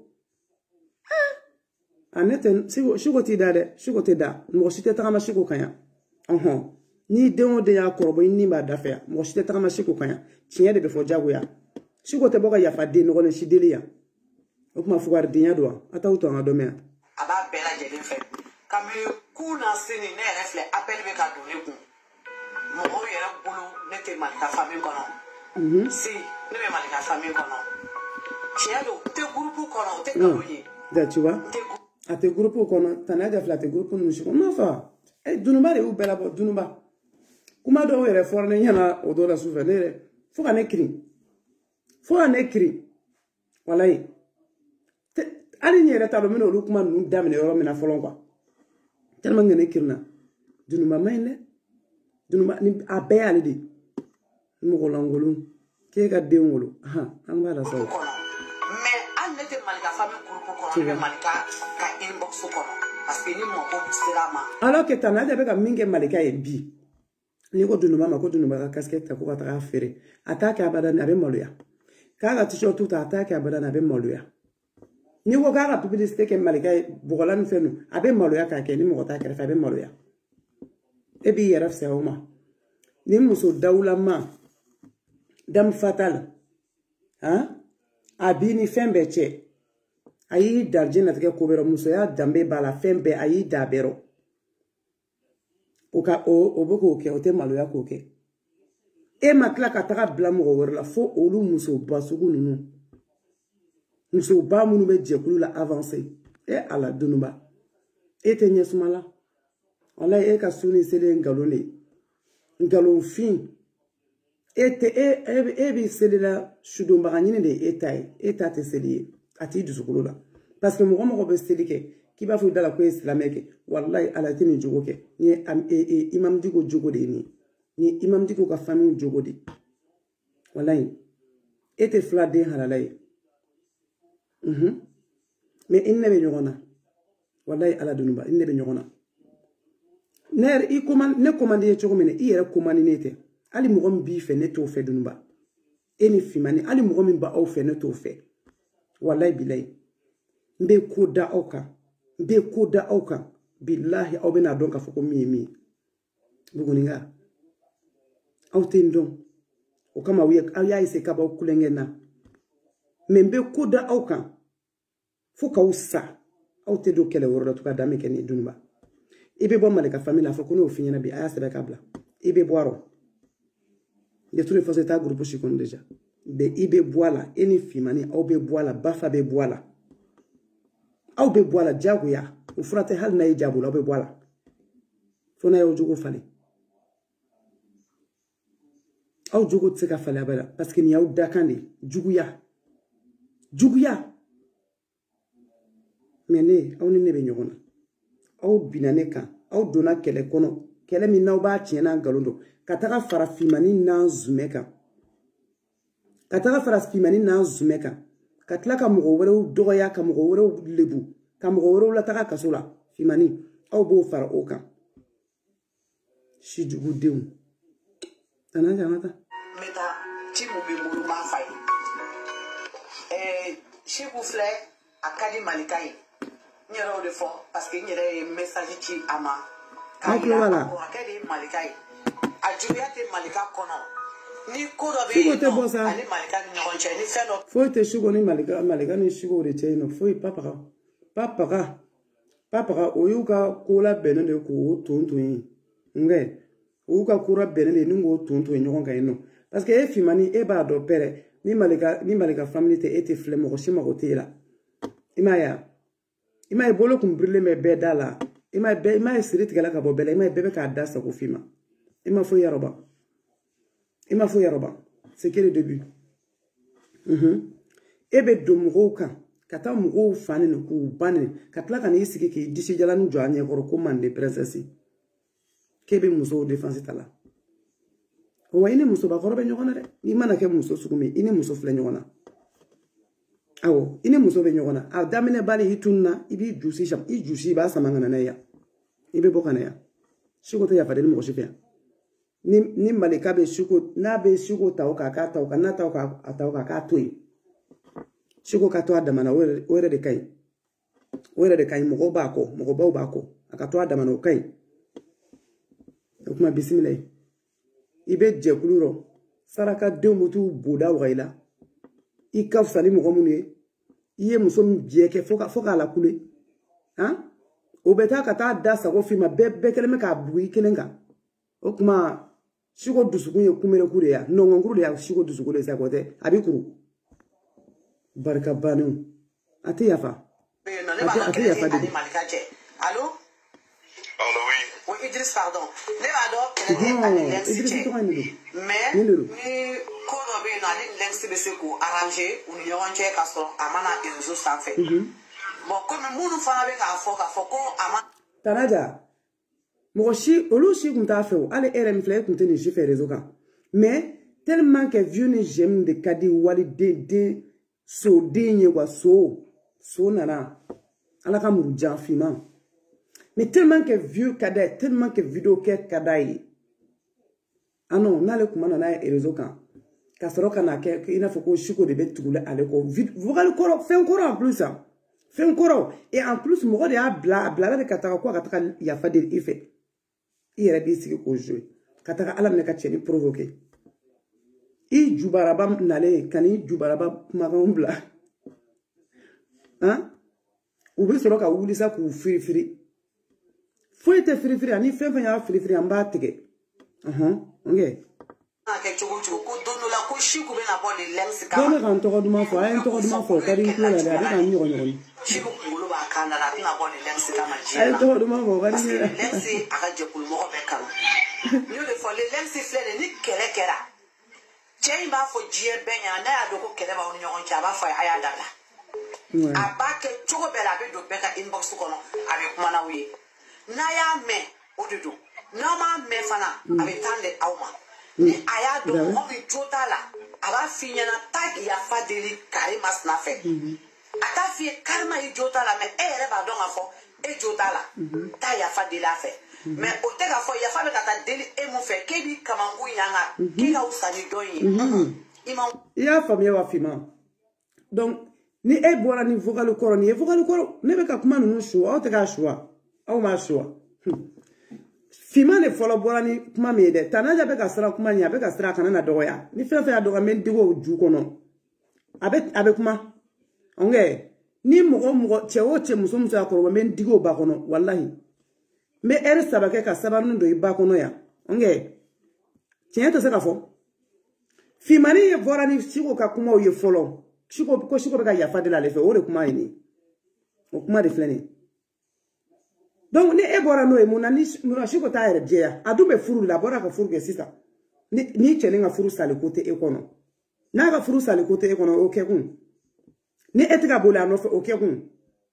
anete sigo sigo ti da de sigo ti da mo site ta ma sigo kanya ohon ni de on de ya korbo ni ba da fe mo site ta ma sigo kanya tinya de be fo jago ya sigo te boga ya fa de no ne shideli ya o kuma fugar dinya do ata uto ngado me aba bela je le fe kami kuna sini ne refle appel be ka do le kun mo o yere bulu ne te malika famille kono mhm si ne be malika famille kono tielo te groupe kono te kaloye da tu vois a te groupe kono tanaja fla te groupe nu shi ma fa e dunuba de u bela bo dunuba kuma do yere forne nyana o do la souvenir fo ka ne kri fo ka ne kri wallahi ali nyere ta do mino lu kuma nu damne yoro mina folon kwa tellement ngene kirna dunuma mayne dunuma ni abe ali di mo ko langolu ke ga de ngolu ha an ba la so mais an nete malika famille groupe ko ko malika ka inbox ko parce que ni mo ko sirama alors que tanaja be ka minge malika e bi ni ko dunuma ma ko dunuma ka casquette ko ka ta fere attaque abadan abe moluya ka ga t-shirt tout attaque abadan abe moluya ni ko ga publicité ke malika bogolan fenu abe maloya ka ke ni mo ta kere fa abe maloya e bi yera se oma ni muso dawla ma dam fatal ha abi ni fembe che ayi darjena take ko bero muso ya dambe bala fembe ayi dabero o ka o oboko ke o te maloya ko ke e makla ka ta blamo go werla fo olu muso basugu nunu muso ba munu be jekulu la avancer e ala dunuba e te nyesumala wala e ka suni sele ngalone ngalon fin e te e e bi sele la shudumba ngine de etai eta te sele ati dusukulu la parce que mo mo be sele ke ki ba fu dala ko islameke wallahi ala tini jogo ke ni am e e imam digo jogo de ni ni imam digo ka famille jogo de wallahi e te flade halalay mhm mais inne be nyogona wallahi ala dunuba inne be nyogona ner i commande ne commande ye chogo mene i yere commande nete ali mo gom bi fe ne to fe dunuba eni fimani ali mo gom ba au fe ne to fe wallahi billahi mbe koda auka mbe koda auka billahi au bena donka foko mi mi buguninga au tendon o kama wiye aya ise kaba kulengena membe koda auka foka usa au te do kele woro to ka dame ken dunba ibe bo malika famille la foko no finyana bi aya sebe kabla ibe boaro de tous les fois c'est un groupe chi kon déjà be ibe boala eni fimani au be boala bafa be boala au be boala jaguya u frate hal na jabu au be boala fona yo jogo fale au jogo tseka fale abala parce que ni au dakande juguya juguya mene au ni nebe nyogona au binane kan au dona kele kono kele mi na ba tiena galondo kataka fara fimani na zumeka kataka fara fimani na zumeka katla ka mugo wore dogo ya ka mugo wore lebu ka mugo wore la taka kasola fimani au bo fara oka shi jugu deum tananga mata meta timu be muru ma fay eh shi ku fle akali malikai nyero de fo parce que nyere message ci ama ka wala akali malikai ajuya te malika kono Ni ko do be Chico te bossa. Ani malika ni ɲɔgɔn cɛ ni fɛn dɔ. Foi te Chico ni malika malika ni Chico de cɛ no. Foi papa. Papa. Papa o yu ka ko la bɛnnen de ko tonton yi. Nge. O ka ko la bɛnnen de ni ko tonton yi ɲɔgɔn kan no. Parce que e fimani e b'a dɔn pɛrɛ ni malika ni malika famille te e te filɛ mɔgɔ si mako te la. Ima ya. Ima e bolo kun brûler me bɛɛ da la. Ima be ima e siri tigɛla ka bɔ bɛɛ la. Ima e bɛɛ bɛ k'a da sago fima. Ima fo yaroba. Ima fo yaroba. C'est que le début. Mhm. E be do mɔgɔw kan. Ka taa mɔgɔw fani no k'u bani. Ka tila ka n'i sigi k'i disi jalani jɔ a ɲɛkɔrɔ ko mande princesse. K'e be musow défense ta la. Wa i ni musobakɔrɔ bɛ ɲɔgɔn na dɛ. N'i mana kɛ muso sugu min i ni muso filɛ ɲɔgɔn na. Awɔ i ni muso bɛ ɲɔgɔn na. A daminɛ bali i tunna i b'i jusi sam i jusi i b'a sama ka na n'a ye yan. I bɛ bɔ ka na yan. Chico tɛ yafa deli mɔgɔ si fɛ yan. Ni ni malika bɛ Chico n'a bɛ Chico ta o kan k'a ta o kan n'a ta o kan a ta o kan k'a to yen. Chico ka to a dama na o yɛrɛ de ka ɲi. O yɛrɛ de ka ɲi mɔgɔw b'a kɔ mɔgɔbaw b'a kɔ a ka to a dama na o ka ɲi. O kuma bisimila ye. I bɛ jɛkulu rɔ saraka denw bɛ t'u boda wa i la. I ka fisa ni mɔgɔ minnu ye. I ye muso min jɛ kɛ fo k'a lakule. Han? O bɛ taa ka taa da sago f'i ma bɛɛ bɛɛ kɛlen bɛ k'a bugu i kelen kan. O kuma Chico dusukun ye kumereku de ya nɔngɔnkuru de ya Chico dusukun de sa ko tɛ a bɛ kuru. Barika banniw a tɛ yafa. A tɛ yafa de. Allô? Allô, oui. Oui, Idriss, pardon. Ne b'a dɔn kɛlɛ ani Lensi cɛ. Mais ni ko dɔ bɛ yen nɔ ani Lensi bɛ se k'u arranger u ni ɲɔgɔn cɛ ka sɔrɔ a mana réseau sanfɛ. Bon comme minnu fana bɛ k'a fɔ k'a fɔ ko a ma. Tanaja mɔgɔ si olu si kun t'a fɛ o hali e yɛrɛ min filɛ e kun tɛ nin si fɛ réseau kan mais tellement que vieux ni j'aime de ka di waliden den so den ye wa so so nana ala ka muru jan finman mais tellement que vieux ka d'a ye tellement que vidéo kɛ ka d'a ye ah non n'ale kuma nana ye réseau kan ka sɔrɔ ka na kɛ i n'a fɔ ko Chico de bɛ tugule ale kɔ vocal kɔrɔ fɛn kɔrɔ en plus ça fɛn kɔrɔ et en plus mɔgɔ de y'a bila a bilala de ka taga ko a ka taga yafa deli i fɛ i yɛrɛ b'i sigi k'o jouer ka taga ala minɛ ka cɛni provoquer i jubaraba nalen ka n'i jubaraba kumakanw bila han u bɛ sɔrɔ ka wuli sa k'u firifiri foyi tɛ firifiri ani fɛn fɛn y'a firifiri an b'a tigɛ ɔhɔn ok. Kɛ cogo cogo ko don dɔ la ko Chico bɛna bɔ ni Lensi kama. Dɔw bɛ ka n tɔgɔ duman fɔ a ye n tɔgɔ duman fɔ o ka di n tulo la dɛ a bɛ ka n ɲɔgɔn ɲɔgɔn. Chico kunkolo b'a kan na a bɛna bɔ ni Lensi kama diɲɛ na. A ye n tɔgɔ duman fɔ o ka di n ɲɛ la. Lensi a ka jɛkulu mɔgɔ bɛɛ kanu. N y'o de fɔ Lensi filɛ nin ni kɛlɛ kɛra cɛ in b'a fɔ diɲɛ bɛɛ ɲɛna n'a y'a dɔn ko kɛlɛ b'aw ni ɲɔgɔn cɛ a b'a fɔ a y'a dabila. A b'a kɛ cogo bɛɛ la a bɛ don bɛɛ ka inbox kɔnɔ a bɛ kuma n'aw ye n'a y'a mɛn o de don n'a m'a mɛn fana a bɛ taa di aw ma. Ni a y'a dɔn mɔgɔ min jo t'a la a b'a f'i ɲɛna taa yafa deli kari masina fɛ a t'a f'i ye karima i jo t'a la mais e yɛrɛ b'a dɔn k'a fɔ e jo t'a la taa yafa deli a fɛ mais o tɛ k'a fɔ yafa bɛ ka taa deli e mun fɛ k'e b'i kamankun yanga k'e ka wusa ni dɔn ye i y'a faamuya wa finman donc ni e bɔra ni vocal kɔrɔ nin ye vocal kɔrɔ ne bɛ ka kuma ninnu suwa aw tɛ k'a suwa aw m'a suwa finman de fɔlɔ bɔra ni kuma min ye dɛ Tanaja bɛ ka siran kuma ɲɛ a bɛ ka siran a kana na dɔgɔya ni fɛn fɛn y'a dɔgɔya n bɛ n digi o ju kɔnɔ a bɛ a bɛ kuma ɔnkɛ ni mɔgɔ mɔgɔ cɛ o cɛ muso muso y'a kɔrɔbɔ n bɛ n digi o ba kɔnɔ walahi n bɛ ɛri saba kɛ ka sabanin don i ba kɔnɔ yan ɔnkɛ tiɲɛ tɛ se ka fɔ finmani ye bɔra ni Chico ka kumaw ye fɔlɔ Chico ko Chico bɛ ka yafa deli ale fɛ o de kuma ye nin o kuma de filɛ nin donc ni e bɔra n'o ye mun na ni Chico t'a yɛrɛ jɛya a dun bɛ furu la a bɔra ka furu kɛ sisan ni ni cɛnin ka furu sali ko tɛ e kɔnɔ n'a ka furu sali ko tɛ e kɔnɔ o kɛ kun ni e tɛ ka boli a nɔfɛ o kɛ kun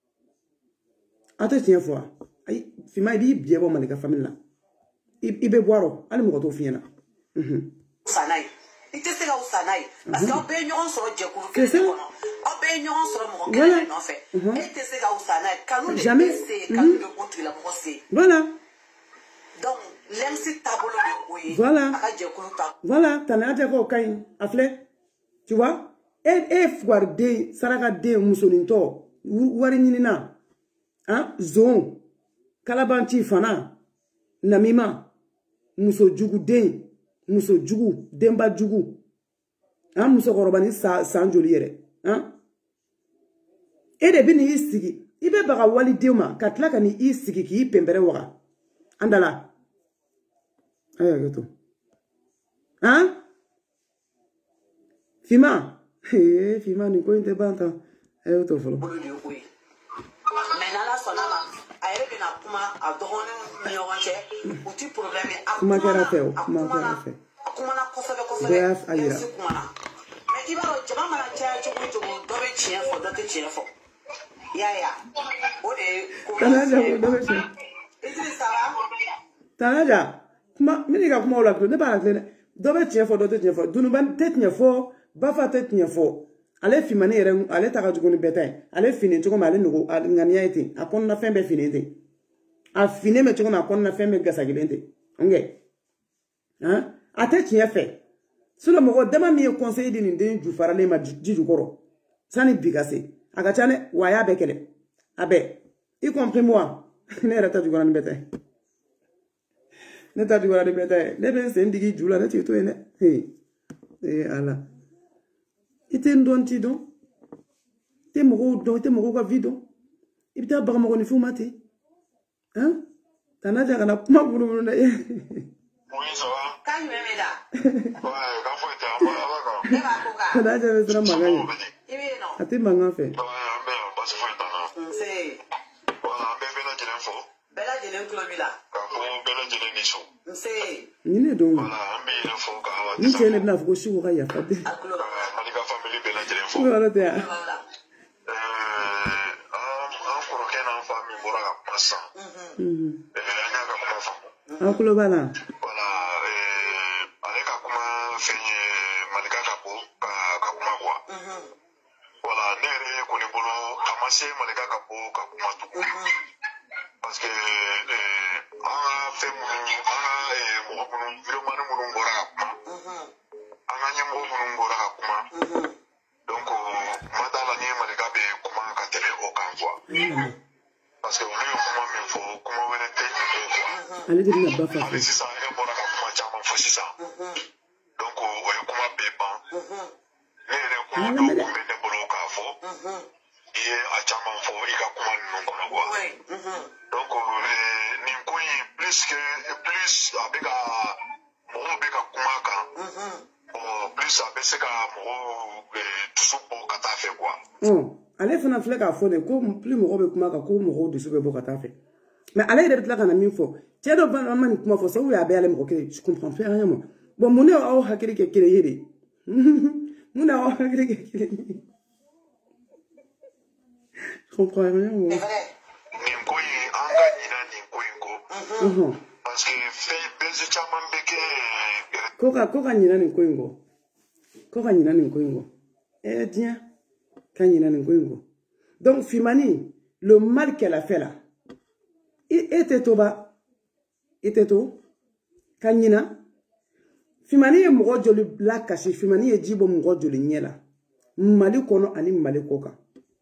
a tɛ tiɲɛ fɔ wa ayi finman i b'i biɲɛ bɔ Malika famille la i bɛ bɔ a rɔ hali mɔgɔ t'o f'i ɲɛna. I tɛ se ka wusa n'a ye parce que aw bɛɛ ye ɲɔgɔn sɔrɔ jɛkulu kelen de kɔnɔ aw bɛɛ ye ɲɔgɔn sɔrɔ mɔgɔ kelen de nɔfɛ e tɛ se ka wusa n'a ye kanu de bɛ se kanu de o tigilamɔgɔ se voilà donc Lensi taabolo de o ye voilà a ka jɛkulu ta voilà Tanaja ko ka ɲi a filɛ tu vois e e fugariden sarakaden musolintɔ wari ɲinina han zon kalabanci fana namima musojuguden muso jugu demba jugu an muso korobani sa sanjoli yere hein e de bini isigi ibe baga wali deuma katla kan isigi ki pembere waga andala ayo gato hein Fima eh Fima ni ko inte banta ayo to folo mais nana sonama ayre bina kuma a dogone nyawance uti problème kuma kera feo kuma kera feo kuma na kosobe kosobe Beaf ayira mais ibaro jama mala tia chugu chugu dobe chien fo dote chien fo ya ya o de ko tanaja dobe chien idri sala tanaja kuma mini ga kuma ola ne ba la dobe chien fo dote chien fo dunu ban tetnya fo ba fa tetnya fo ale Fimani yere ale taga juguni betai ale fini chugo male nugo ngania eti akonna fembe fini eti a fini me chugo ma akonna fembe gasagilente onge hein ate tiye fe solo mo dama mi conseil di ndin ju farale ma jiju koro sani bigase aga chane waya bekele abe y compris moi ne rata jugona ni betai ne ta jugona ni betai ne be se ndigi jula ne ti to ene he e ala ite ndonti don te mo do te mo ga vido ibita ba mo ni fumati hein tanaja kana kuma buru na Oui, ça va. kan me da Ouais, quand faut être en bas, d'accord. e ba ko ga tanaja be sra magani ibe no ati manga fe Ouais, mais parce qu'il faut être en nse Voilà, mais bella jelen fo. bela jelen klobila Ka fo bella jelen ni so. nse ni ne don Voilà, ambe ile fo ka hawa. ni tele na fuko shi ko ya fade aklo Malika family bella jelen fo. ko ala te wala Euh, am am ko ke na family bora ka passa. mhm Eh, anya ka kuma fa. akulo bala Voilà, eh, ale ka kuma fenye malika ka po ka ka kuma kwa. mhm Voilà, nere ko ni bolo kamase malika ka po ka kuma tu. Parce que eh anga fe mu anga eh mo ko no video manu mu bora ka kuma. mhm Anga nyembo mu bora ka kuma. mhm Donc mata la ni malika be kuma ka tele o kan kwa. Parce que lui kuma me fo kuma wele te ni kwa. ale de na ba fa Ale sisa e bora ka kuma chama fo sisa. mhm Donc o ye kuma be ban. mhm Ne re kuma Ah, do mais- ko me ne bolo ka fo. mhm Iye a chama fo i ka kuma nu kono kwa. oui mhm Donc eh ni ko yi plus que plus abeka mo be ka kuma ka. mhm Oh plus abese ka mo eh tusu po kata fe kwa. oh ale fana fle ka fo ne ko plus mo be kuma ka ko mo de so be bo kata fe mais ale de tla kana min fo tie do ban man kuma fo so ya be ale mo ke je comprends plus rien moi bon mon o hakiri ke kire yede mon o hakiri ke kire je comprends rien moi c'est vrai Ni ko yi anga ni na ni ko yi ko. mhm Parce que fait bezi chama mbeke ko ka ko ka nyina ni ko ngo ko ka nyina ni ko ngo eh tiens ka nyina ni ko ngo donc Fimani le mal qu'elle a fait là il était tout bas était tout ka nyina Fimani ye mogo joli la kashi Fimani ye jibo mogo joli nyela mali kono ani mali koka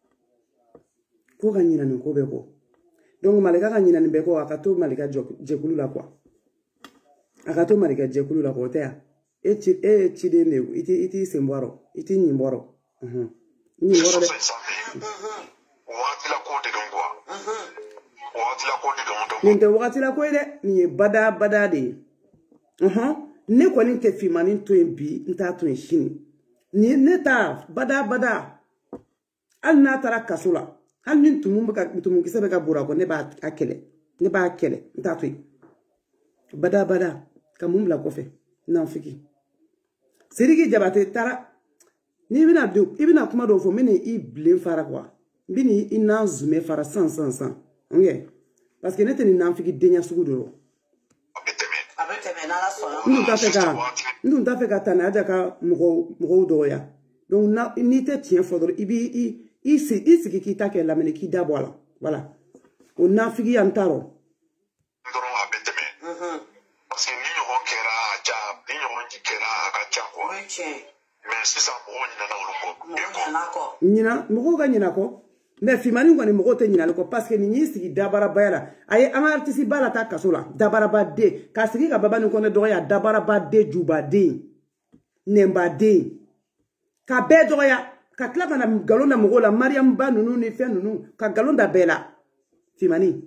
ko ka nyina ni ko be ko donc malika ka nyina ni be ko akato malika jekulu la quoi akato malika jekulu la ko te ya e chi e chi de ne iti iti semboro iti nyimboro mhm nyimboro de Wati la kote don kwa. Wati la kote don don. ni de wakati la ko de ni bada bada de mhm ne ko ni te Fimani to en bi nta to en shini ni ne ta bada bada al na tara kasula hal ni tumu ka tumu kise be ka bura ko ne ba akele ne ba akele nta to bada bada kamum la ko fe nan fiki serigi jabate tara ni bina do ibina kuma do fo meni i blen fara quoi bini ina zume fara san san san okay parce que nete ni nan fiki denya sugu do Abeteme. abete me nala sona ndu ta fe ka ndu ta fe ka tana aja ka mugo mugo do ya donc na ni te tien fodro ibi i i si i si ki ta ke la meni ki dabo ala voilà o na fiki antaro Ndoro abeteme. mhm Parce que ni yon kera aja, ni yon ki kera akacha kwa. oui tiens Mais si ça mo ni na uluko. mo na ko nyina mugo ga nyina ko mais Fimani ngoni mo te nyina ko parce que ni ni sigi dabara bayala ay am artiste bala ta kasola dabara ba de ka sigi ka baba ni ko ne do ya dabara ba de juba de nemba de ka be do ya ka tla kana galon na mo la Mariam ba nunu ni fe nunu ka galon da bela Fimani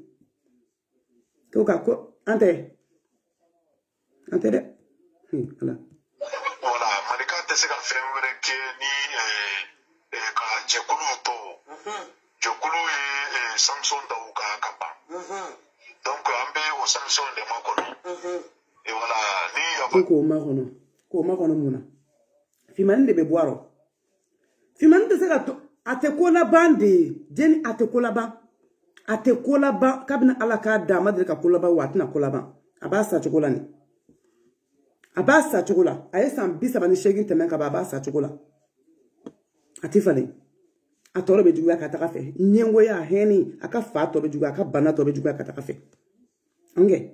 ko ka ko ante ante de voilà voilà malika te se ka fɛn wɛrɛ kɛ ni ka jɛkulu to jɛkulu ye sanction daw ka ka ban donc an bɛ o sanction de ma kɔnɔ et voilà ni ko ma kɔnɔ ko ma kɔnɔ mun na Fimani de bɛ bɔrɔ Fimani te se ka to ate ko la bande jeni ate ko la ba ate ko la ba kabina ala ka da madre ka ko la ba watina ko la ba aba sa chokola ni aba sa chokola aye san bisa bani shegin temen ka baba sa chokola atifale atoro be juga ka ta kafe nyengo ya heni aka fa to be juga ka bana to be juga ka ta kafe ange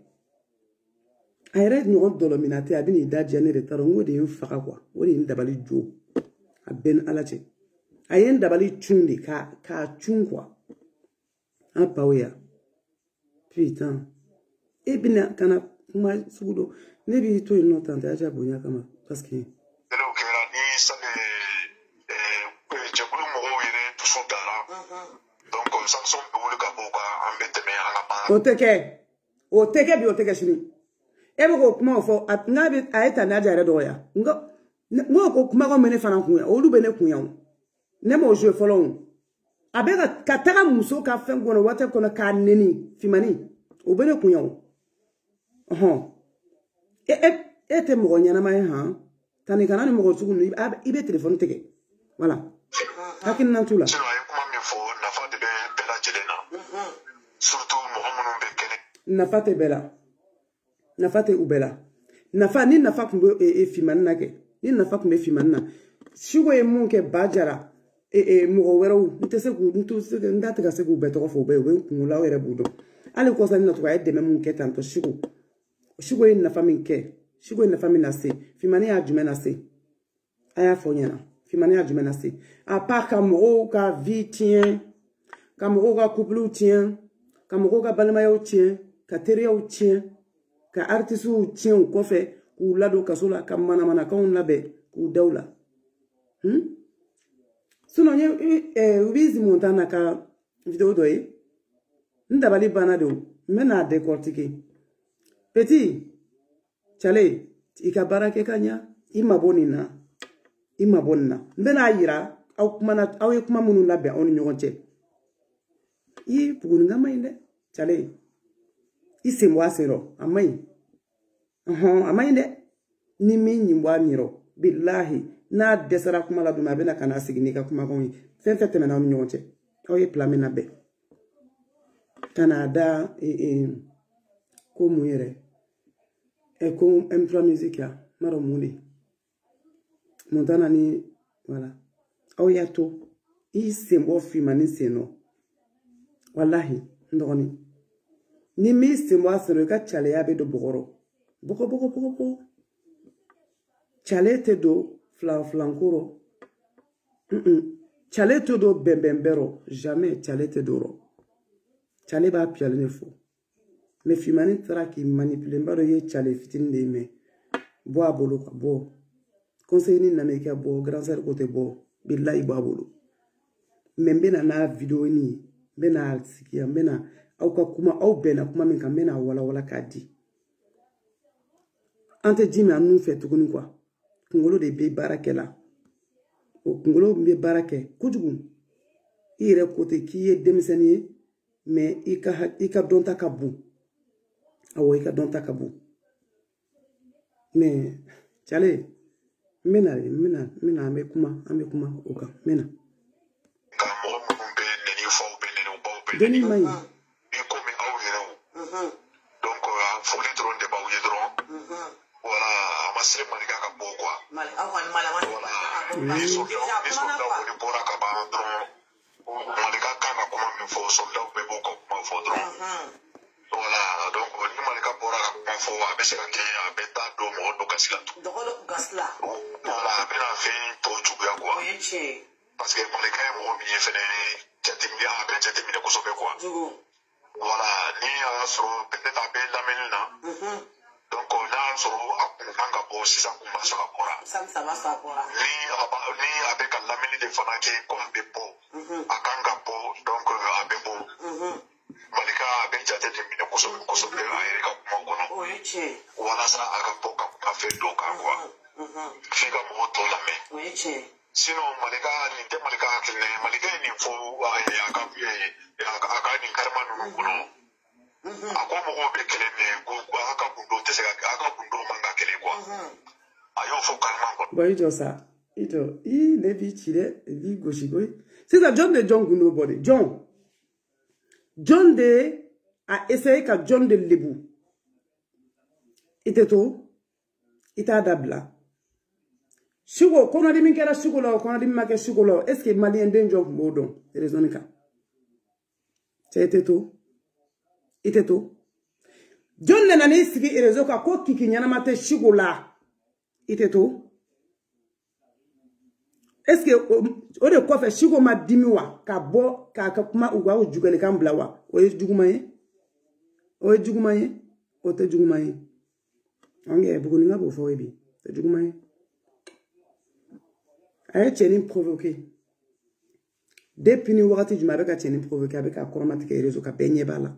ayre nyo dolominate abini da jene retaro ngode mfaka kwa wori ndabali jo aben alache ayen dabali chundi ka ka chunkwa apaweya putain ebina kana kuma sugudo ne bi to ino tante aja bonya kama parce que hello kera ni sa eh eh jekulu mo yire tusu dara donc sanction be wuli ka boka ambete me ala ba o teke o teke bi o teke shini ebe ko kuma fo ngabe ayeta na aja redo ya ngo ngo ko kuma ko mene fana kunya o lu bene kunya ne mo je follow abega kataka muso ka fen gono wate kono ka neni Fimani o bene kunya oh e e ete mo nyana mai ha tani kana ni mo sugu ni ibe telephone tege voilà hakin nan tula sino ay kuma mi fo na fa de bela jelena surtout muhammadu be kene na fate bela na fate ubela na fa ni na fa kumbe e Fimani na ke ni na fa kumbe Fimani na shigo e mun ke bajara e e mo wero ntese ku ntu se ndata ka se ku beto fo be we kumula were budo ale ko sa ni na to ka de mun ke tanto shigo shigo e na fa min ke shigo e na fa min na se Fimani a jume na se aya fo nyana Fimani a jume na se a part ka mo ka vie tien ka mo ka couple tien ka mo ka balma yo tien ka tere yo tien ka artiste tien ko fe ku lado kasola ka mana mana ka on labe ku dawla hmm suno nye eh wizi montana ka video doye ndabali bana do mena décortiquer petit chale ikabarake kanya imabonina imabonna mbena yira au kuma au kuma munu labe on nyonche yi pugunga mainde chale ise mwasero amai aha amainde ni mi nyimwa miro billahi na desara kuma la duma bena kana signika kuma ko fen fete mena on nyonche au ye plamena be Canada e e ko muyere e ko M trois musique ya maro muli montana ni voilà au ya to i sembo Fimani seno wallahi ndoni ni mi sembo asero ka chale ya be do bogoro boko boko boko boko chale te do flan flankoro mm -mm. chale te do bembembero jamais chale te doro chale ba piale ne fo mais Fimani tra qui manipule mbaro ye chale fitin de me bo abolo kwa bo conseil ni na me ka bo grand sœur côté bo billahi bo abolo membe na na video ni bena sikia bena au ka kuma au bena kuma min ka bena wala wala ka di ante jimi anu fe tukuni kwa kungolo de be barakela o kungolo be barake kujugu ire côté qui est demisani mais ika ika donta kabu awo ika donta kabu mais chale mena mena mena me kuma ame kuma oka mena ka mo mo be neni fo be neni bo be deni mai e ko me au yero donc fo li drone de ba u yedro voilà amasre malika ka bo kwa mal au kan mala wan voilà ni so ni so da ko ni bora ka ba drone malika kana kuma me fo so da be bo ko ma fo drone voilà donc ni malika bora ka ma fo a be se ka ke a be ta do mo do kasila do ko gasla voilà be na fe to chu ya kwa oyeche parce que malika ye mɔgɔ min ye fɛnɛ jateminɛ a bɛ jateminɛ kosɛbɛ quoi voilà ni a y'a sɔrɔ peut-être a bɛ lamɛnni na donc n'a y'a sɔrɔ a kun kan ka bɔ sisan kun ma sɔrɔ a bɔra ni a ba ni a bɛ ka lamɛnni de fana kɛ ko a bɛ bɔ a kan ka bɔ donc a bɛ bɔ malika a bɛ jateminɛ kosɛbɛ kosɛbɛ a yɛrɛ ka kuma kɔnɔ walasa a ka bɔ ka kuma fɛn dɔ kan quoi f'i ka mɔgɔ tɔ lamɛn sinon malika nin tɛ malika hakilina ye malika ye nin fɔ a ka a ka nin karima ninnu kɔnɔ a ko mɔgɔw bɛ kɛlɛ mɛ ko a ka gundo tɛ se ka a ka gundo man ka kɛlɛ quoi a y'o fɔ karima kɔnɔ. Bon, i jɔ sa i jɔ i ne b'i ci dɛ i b'i gosi koyi sisan John de John gundo bɔ de John John de a essayé ka John de lebu i tɛ to i t'a dabila. Sugo, kono di min kera sugo la, kono di min ma ke sugo la, est-ce que malien den jok bo don? Raison ka. C'est ite to. Ite to. John nana ni sigi rezo ka ko kiki nyana mate sugo la. Ite to. Est-ce que o de ko fe sugo ma dimi wa ka bo ka ka kuma uwa o jugale kan bla wa. O ye juguma ye. O ye juguma ye. O te juguma ye. Ange bugo ninga bo fo ebi. Te juguma ye. Aye tcheni provoqué. Depuis ni wakati juma beka tcheni provoqué avec a koromatike rezo ka benye bala.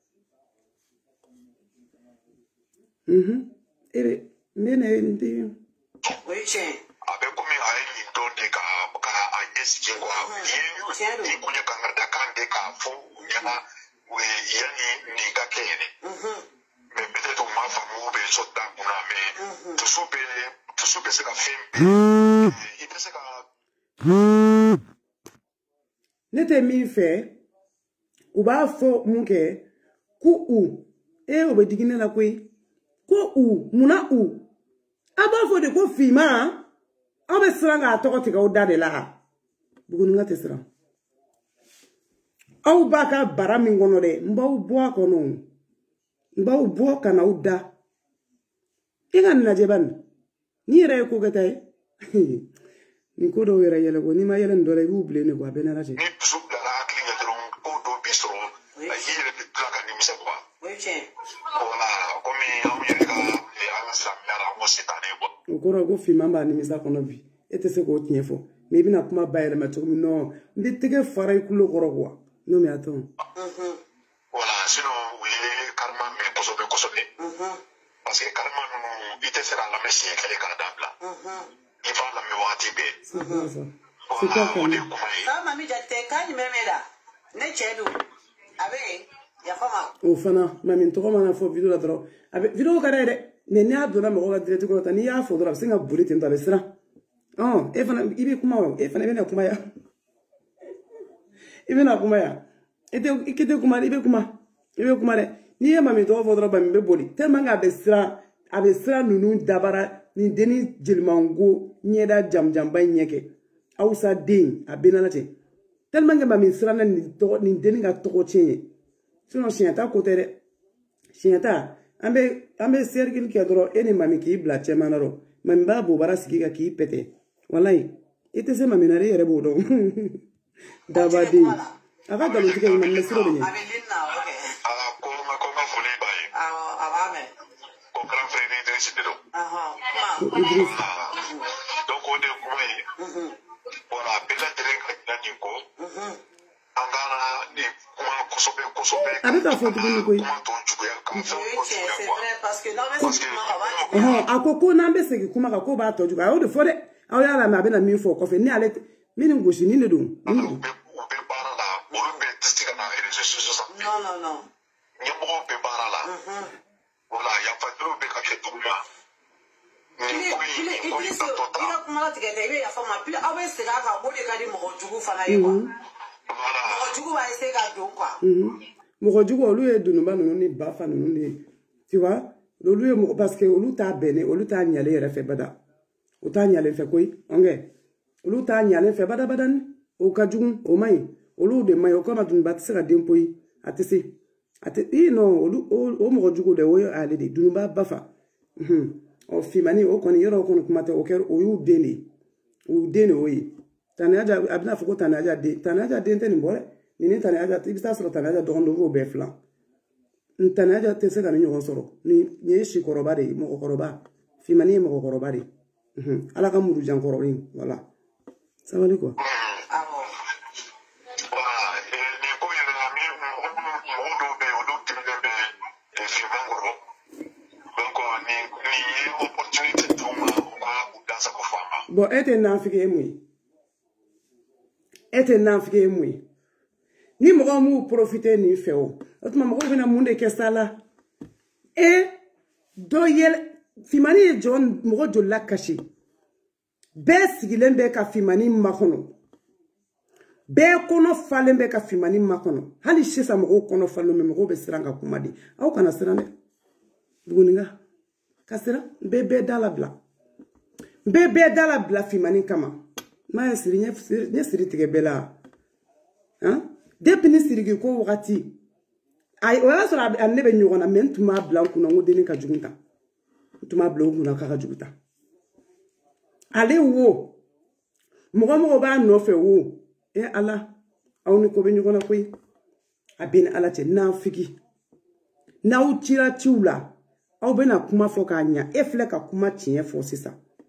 Mhm. Ere mene ndi. Oui, tiens. Avec comme aye ni donde ka ka aye skingo a. Ni kunye kangarda kande ka fo nyama we yani ni ga kene. Mhm. Mais peut-être ma femme ou be sota kuna mais tout soupe tout soupe c'est la femme. Il peut se ka Nete mi fe ou ba fo munke ku u e o be digine la kwe ko u muna u aba fo de ko fima abe sranga to ko tika o dade la bugu nga te sra au baka barami ngono de mba u bo akono mba u bo kana u da inga na jeban ni re ko gata ni ko do yere yele ko ni ma yele ndole bu ble ne ko abena la je ni su da la klinya dron ko do bistro ay yele de plaka ni misa quoi oui tiens voilà comme on yele ka e ala sam yara mo sitane bo ko ro go fi mamba ni misa kono bi ete se ko tien fo me bi na kuma bayele ma to mi no ndi tege faray kulo ko ro quoi no mi attends mhm voilà sinon oui karma me koso be koso be mhm parce que karma no ite sera la messie kele ka dabla mhm il va la me wati be c'est ça c'est quoi comme ça mami jatte kan memeda ne chedu abe ya fama o fana mami to ma na fo video la dro abe video ka de ne ne adona mo ga direct ko tani ya fo dro singa bullet nta be sira oh e fana ibe kuma o e fana be na kuma ya ibe na kuma ya ete ikete kuma ibe kuma ibe kuma de ni ya mami to fo dro ba mbe boli te manga be sira abe sira nunu dabara ni deni jilmango nyeda jam jam ba nyeke ausa din abena late tellement que mami sira na ni to ni deni ga to chenye sinon chienta côté de chienta ambe ambe cercle ki adoro eni mami ki bla chemanaro mami ba bo bara siki ka ki pete wallahi ite se mami na re yere bodo dabadi aka dalu tike mami mesiro de abelina okay ah ko ma ko ma fuli bai ah abame ko grand frère de Idriss de do aha Idriss donc on est comment mhm voilà bela direct la ni ko mhm angana ni kuma kosobe kosobe abeka fo tuko ni koyi kuma to juya ka so c'est vrai parce que non mais c'est kuma eh akoko na mbe segi kuma ka ko ba to juka o de fo de aw ya la ma be na mi fo ko fe ni ale mi ni goshi ni ne do ni do be bara la o be testika na réseaux sociaux non non non ni mo be bara la mhm voilà ya fa do be ka ke tuma ni ko ni ko ni to ira kuma la tigede be ya fa ma pile awe sega ka bo de ka di mo jugu fana ye kwa voilà mo jugu ba sega do kwa mhm mo jugu olu e dunu ba nunu ni ba fa nunu ni tu vois olu e parce que olu ta bene olu ta nyale yere fe bada o ta nyale fe koyi onge olu ta nyale fe bada badan o ka jugu o mai olu de mai o ko ma dun ba tsira dempo yi atese ate i no olu o mo jugu de o ale de dunu ba ba fa mhm o fi mani o koni yoro kono kuma te o ker o yu dele o dele o yi Tanaja abna fuko tanaja de tanaja de nteni mbole ni tanaja ibisa soro tanaja dondo vo be flan tanaja te se kan nyogon soro ni ni shi koroba de mo koroba fi mani mo koroba de mhm ala ka muru jan kororin voilà ça va quoi bon ete nafike mui ete nafike mui ni mo mu profiter ni fe o otuma mo bina munde ke sala e do yel fimani John mo do la kashi be sigilen be ka fimani makono be kono falen be ka fimani makono hali shisa mo kono falo me mo be siranga kumadi au kana sirane buguninga kasira be be dala bla be be dala bla fimani kama ma siri nye siri tige bela hein depuis ni siri ko wakati ay wala so an nebe nyogona men tuma blanc na ngode ni ka jugunta tuma blanc na ka jugunta ale wo mo mo ba no fe wo e ala awni ko be nyogona koy abin ala te na fiki na utira tiula aw bena kuma fo ka nya e fle ka kuma tie fo sisa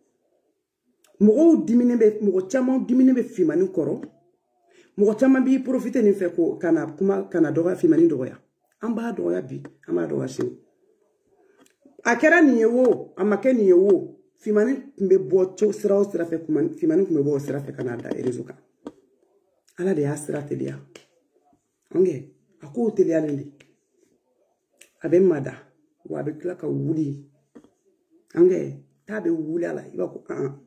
mo dimine be mo chama dimine be fimani koro mo chama bi profiter ni fe ko kana kuma kana doga fimani doya amba doya bi ama doga shi akera ni yewo amake ni yewo fimani mbe bo cho sira sira fe kuma fimani kumbe bo sira fe Canada erezuka ala de asira telia onge ako telia lendi abe mada wa be kla ka wuli onge tabe wuli ala iba ko kan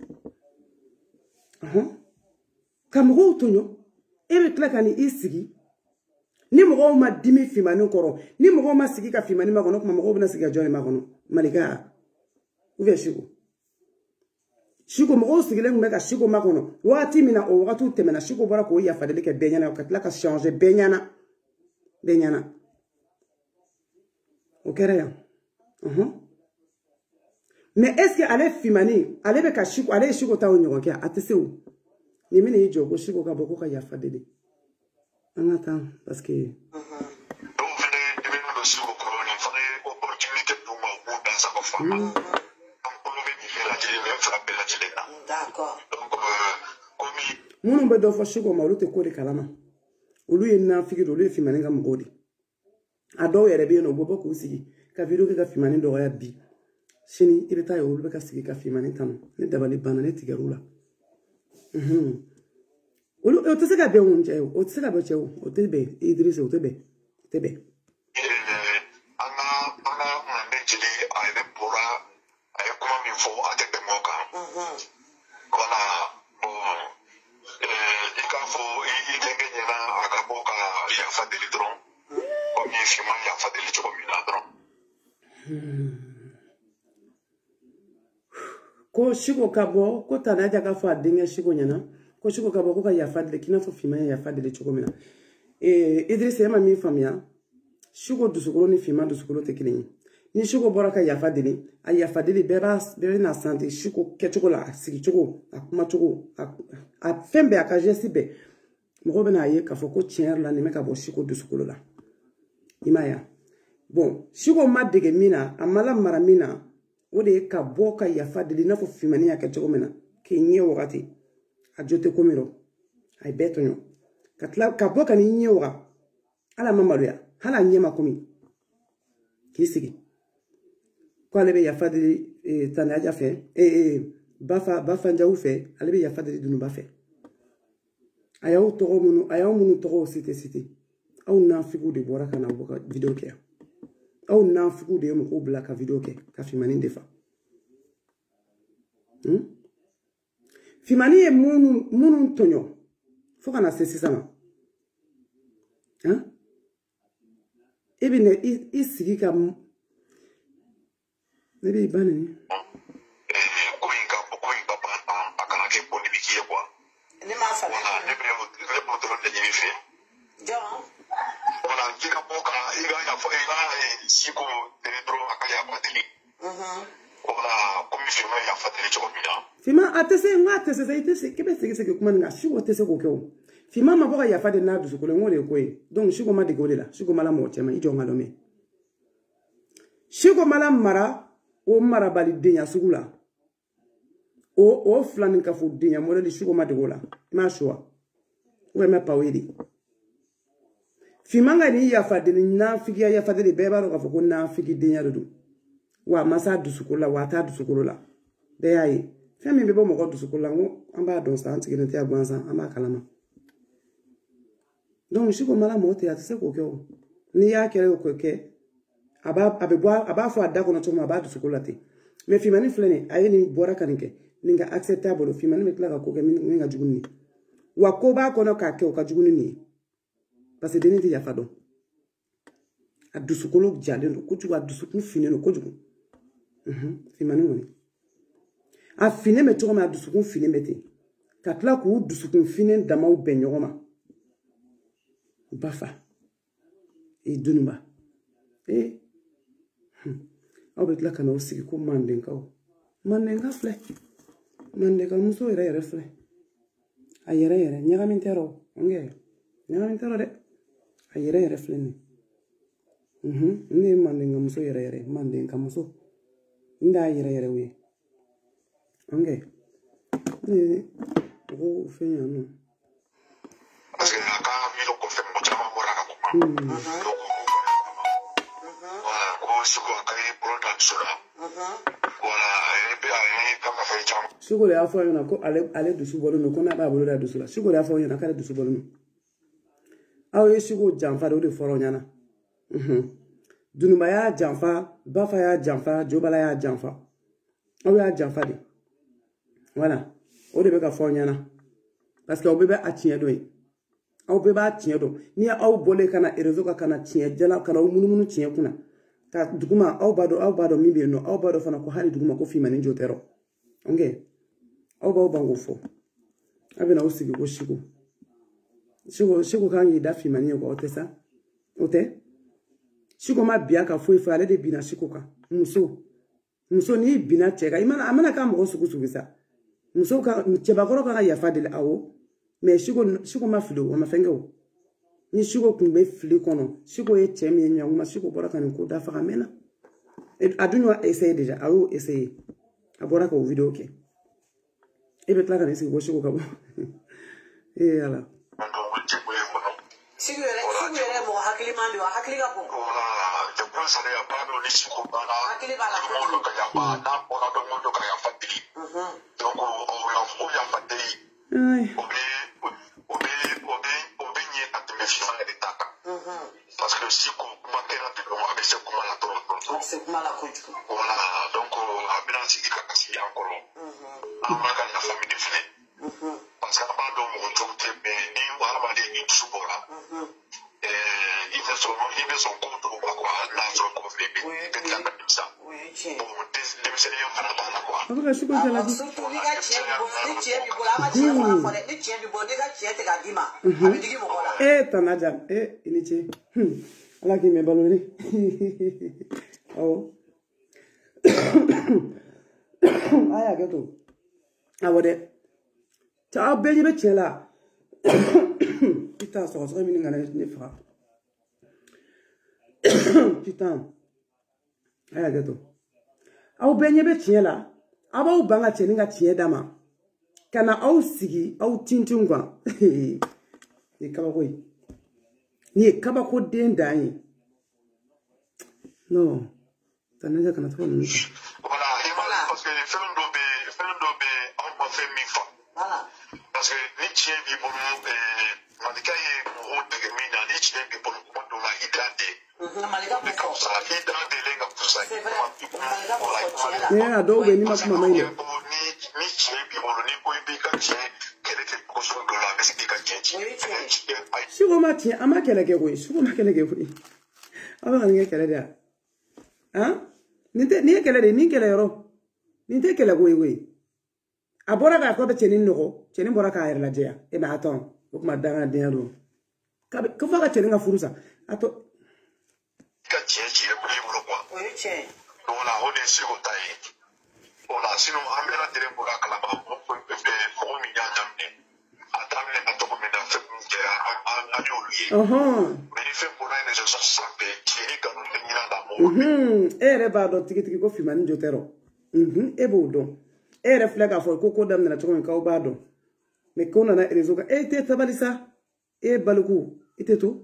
aha kamgo tonyo ebe kla kan isigi ni mo ma dimi fimani koro ni mo ma sigi ka fimani makono kuma mo bna sigi joni makono malika uve shiko shiko mo sigi le ngaka shiko makono wati mina o wakati temena shiko bora ko ya fadele ke benyana ka tla ka changer benyana benyana o kera ya aha mais est-ce que ale fimani ale be ka shiko ale shiko ta onyo ke atese o ni mine yijo ko shiko ka boko ka ya fadele en attend parce que donc venez venez le shiko ko ni fane opportunité pour moi pour dans sa femme donc on veut dire la télé même frapper la télé d'accord donc comme munu be do fo shiko ma lute ko de kalama olu ye na fikiro olu ye fimani ga mugodi ado yere be no bobo ko sigi ka video ke ka fimani do ya bi shini ibeta yo olu be ka sigi ka fimani tano ne dabali bana ne tigarula mhm olu o tse ka be unje o tse ka be che o tebe Idris o tebe tebe ana ana mandejili aye pora aye kuma mi fo ate be moka mhm kona bo eh ika fo i tengenya na akaboka ya fadeli dron ko mi fima ya fadeli cho mi na dron ko shiko kabo ko tanaja ka fa dinga shiko nyana ko shiko kabo ko ka ya fadele kina fo fima ya fadele cho mina eh Idris yama mi famia shiko dusukolo ni fima dusukolo te kilin ni shiko bora ka ya fadele a ya fadele beba beba na santé shiko ke chokola sigi choko akuma choko a fembe akaje sibe mo be na ye ka fo ko tier la ni me ka bo shiko dusukolo la imaya bon shiko ma dege mina amala mara mina o de ka bo ka ya fadele na fo fimani ya ke choko mina ke nye wakati a jote komiro ay betonyo katla ka bo ka ni nye wa ala mamalu ya hala nyema komi kisigi kwa lebe ya fadele e, tanaja fe e, e, bafa bafa njawu fe alebe ya fadele dunu bafe ayaw togo munu ayaw munu togo site site au na figu de bora kana boka video ke au na figu de mo ko bla ka video ke ka fimani defa hmm? Fimani e munu munu tonyo fo kana sesi sama hein ebine isigi ka maybe bani eh ko inga ko inga pa akana ke boni bikiye kwa ni ma fa wala ne be le bo dron de ni fe John wala kika boka iga ya fo iga siko de dron akaya kwa tili mhm wala komi fima ya fa tili cho mina fima atese nga tese sa itese kebe sege sege kuma nga shigo tese ko kyo fima ma boka ya fade na dusu ko le ngore ko e donc shigo ma de ko de la shigo mala mo chema ijo ngalo me shigo mala mara o mara bali denya sugula o o flani ka fu denya mo le shigo ma de gola ma shwa we ma pawedi fima nga ni ya fade ni na figi ya fade de beba ro ka fu ko na figi denya do wa masa dusu ko la wa ta dusu ko la de yayi femi bebo mo ko dusu ko la ngo amba don sa anti gene tia gwanza amba kalama donc shigo mala mo te atse ko kyo ni ya kere ko ke aba abeboa aba fo adako na tuma aba dusu ko la te me fima ni flene ayeni bora kanike ninga acceptable fima ni metla ko ke ninga juguni wa ko ba ko no ka ke o ka juguni ni parce que deniti ya fado adusu ko lo jale ko tu adusu ku fine no ko jugu mhm fima ni woni a fine me to ma adusu ku fine mete katla ku dusu ku fine dama u benyoma bafa e dunba eh au betla kana usiki ko mandenga o mandenga fle mandenga muso ere ere fle ayere ere nyaga mintero nge nyaga mintero de ayere ere fle ni mhm ni mandenga muso ere ere mandenga muso nda ayere ere we nge ni o fenya no parce que aka milo ko fe mo chama mora ka kuma voilà ko suko akari product sura voilà e be ai kama fe chama suko le afo yona ko ale ale dusu bolu no ko na ba bolu da dusu la suko le afo yona kale dusu bolu no awe suko jamfa do de foro nyana mhm dunuma ya jamfa bafa ya jamfa jobala ya jamfa awe ya jamfa de voilà o de be ka fo nyana parce que o be be atien do yi aw be ba tiɲɛ dɔn ni aw bole kana erezo ka kana tiɲɛ jala kana munumunu tiɲɛ kuna ka duguma aw ba dɔn aw ba dɔn min bɛ yen nɔ aw ba dɔn fana ko hali duguma ko fima ni jo tɛ rɔ ok aw b'aw bango fɔ a bɛ na aw sigi ko siko siko siko kan k'i da fima ni ye ko o tɛ sa o tɛ siko ma biya ka foyi foyi ale de bina siko kan muso muso n'i bina cɛ kan i mana a mana k'a mɔgɔ sugu sugu sa muso ka cɛbakɔrɔ kan ka yafa deli awɔ mais siko siko ma fili o ma fɛnkɛ o ni siko kun bɛ fili kɔnɔ siko ye cɛ min ye ɲaguma siko bɔra ka nin ko dafa ka mɛnna a dun y'o essayer déjà a y'o essayer a bɔra k'o vidéo kɛ e bɛ tila ka nin sigi ko siko ka bɔ ee ala siko yɛrɛ siko yɛrɛ mɔgɔ hakiliman de wa hakili ka bon voilà je pense que ya pas do ni siko bana hakili b'a la ko ka ya ba na ko na do mo do ka ya fatili donc o ya ko ya fatili ai obi obi obi obi ni atme fima de taka parce que si ko kuma kera te do abi se kuma la toro toro se kuma la kojugu voilà donc abina si ka kasi encore ama ka la famille de fine parce que ba do mo to te be ni wala ba de ni subora eh il fait son il fait son compte ou quoi la so ko fe be que tu as pas ça oui che bon des des c'est rien fana ba la quoi abuka siko jala di surtout ni ka cɛ bi bolo ni cɛ bi bolo a ma cɛ fana fɔ dɛ ni cɛ bi bolo ni ka cɛ tɛ ka d'i ma a bɛ digi mɔgɔ la eh tanaja eh ini ce ala ki me balori oh aya gato awode ta beji be chela putain ça serait mine ngana ne fra putain aya gato aw benye be chela abaw banga cheni nga chie dama kana aw sigi aw tintungwa ni kaba koy ni kaba ko den dani no tanaja kana trop nunca voilà et voilà parce que fait un dobe fait un dobe on va faire mille fois voilà parce que ni chien bi bon euh malika ye mo de mina ni chien bi bon ko do la idade malika mais comme ça idade lenga pour ça c'est vrai malika ko cɛ la ne ado be ni ma kuma mai ne ni ni chien bi bon ni ko bi ka chien kele ke ko so do la mais ka chien siko ma ti ama kele ke koy siko ma kele ke koy aba nge kele da hein ni te ni kele de ni kele yoro ni te kele koy koy abora ga ko be chenin no chenin bora ka ayra jeya e ma aton ko ma danga de do ka ko fa ka chenin ga furusa ato ka chien chien ko ni bro quoi oui che voilà on est sur taille Voilà, sinon, on va la dire pour la calama, on peut faire pour un milliard d'années. À travers les bateaux, mais dans ce moment, mais il fait pour un des gens sapés qui est comme le Nina d'amour. Eh, les barres de tiki ko fimani jotero. Mhm, e bodo. Eh, les flags à fort, coco dame de la tour en bado. Mais qu'on en a réseau, eh, t'es tabalissa, eh, baluku, et t'es tout.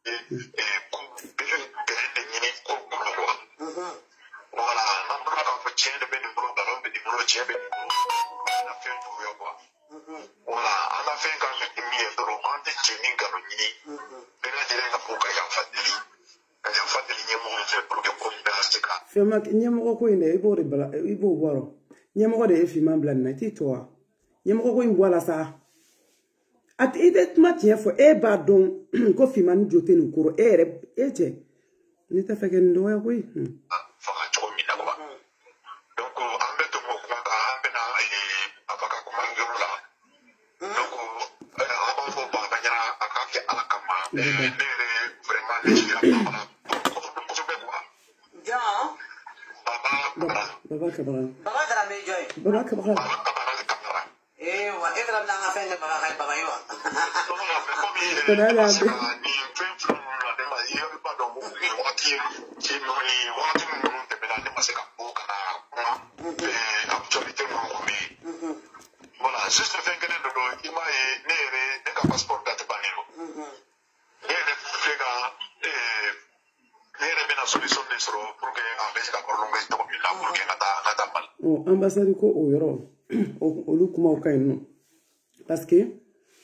Voilà, non, pas qu'on peut tirer de ben de bro, ballon, de bro, tirer ben de bro. On a fait un tour, quoi. Voilà, on a fait quand même mis un euro, on a tiré une galonnie. Mais là, il y a un peu de fatigué. Il y a un fatigué, il y a un peu de problème de rastika. Fema, nyamoko ko ine ibo rebala, ibo waro. Nyamoko de fima blan na ti toa. Nyamoko ko imbola sa. At ide tmati fo e ba don ko fima ni jote ni kuro e re eche. Ni ta feke ndo ya ko. Baba Kabara. Baba Kabara me joy. Baba Kabara. Eh, wa ekra na nga fenge baba kay baba yo. Tana la. Voilà, juste le fait que il m'a néré un passeport date banero. Néré flega eh néré bena solution de soro pour que en Belgique pour longue temps il la pour que nata nata mal. Oh, ambassade ko o yoro. O lu kuma o kay no. Parce que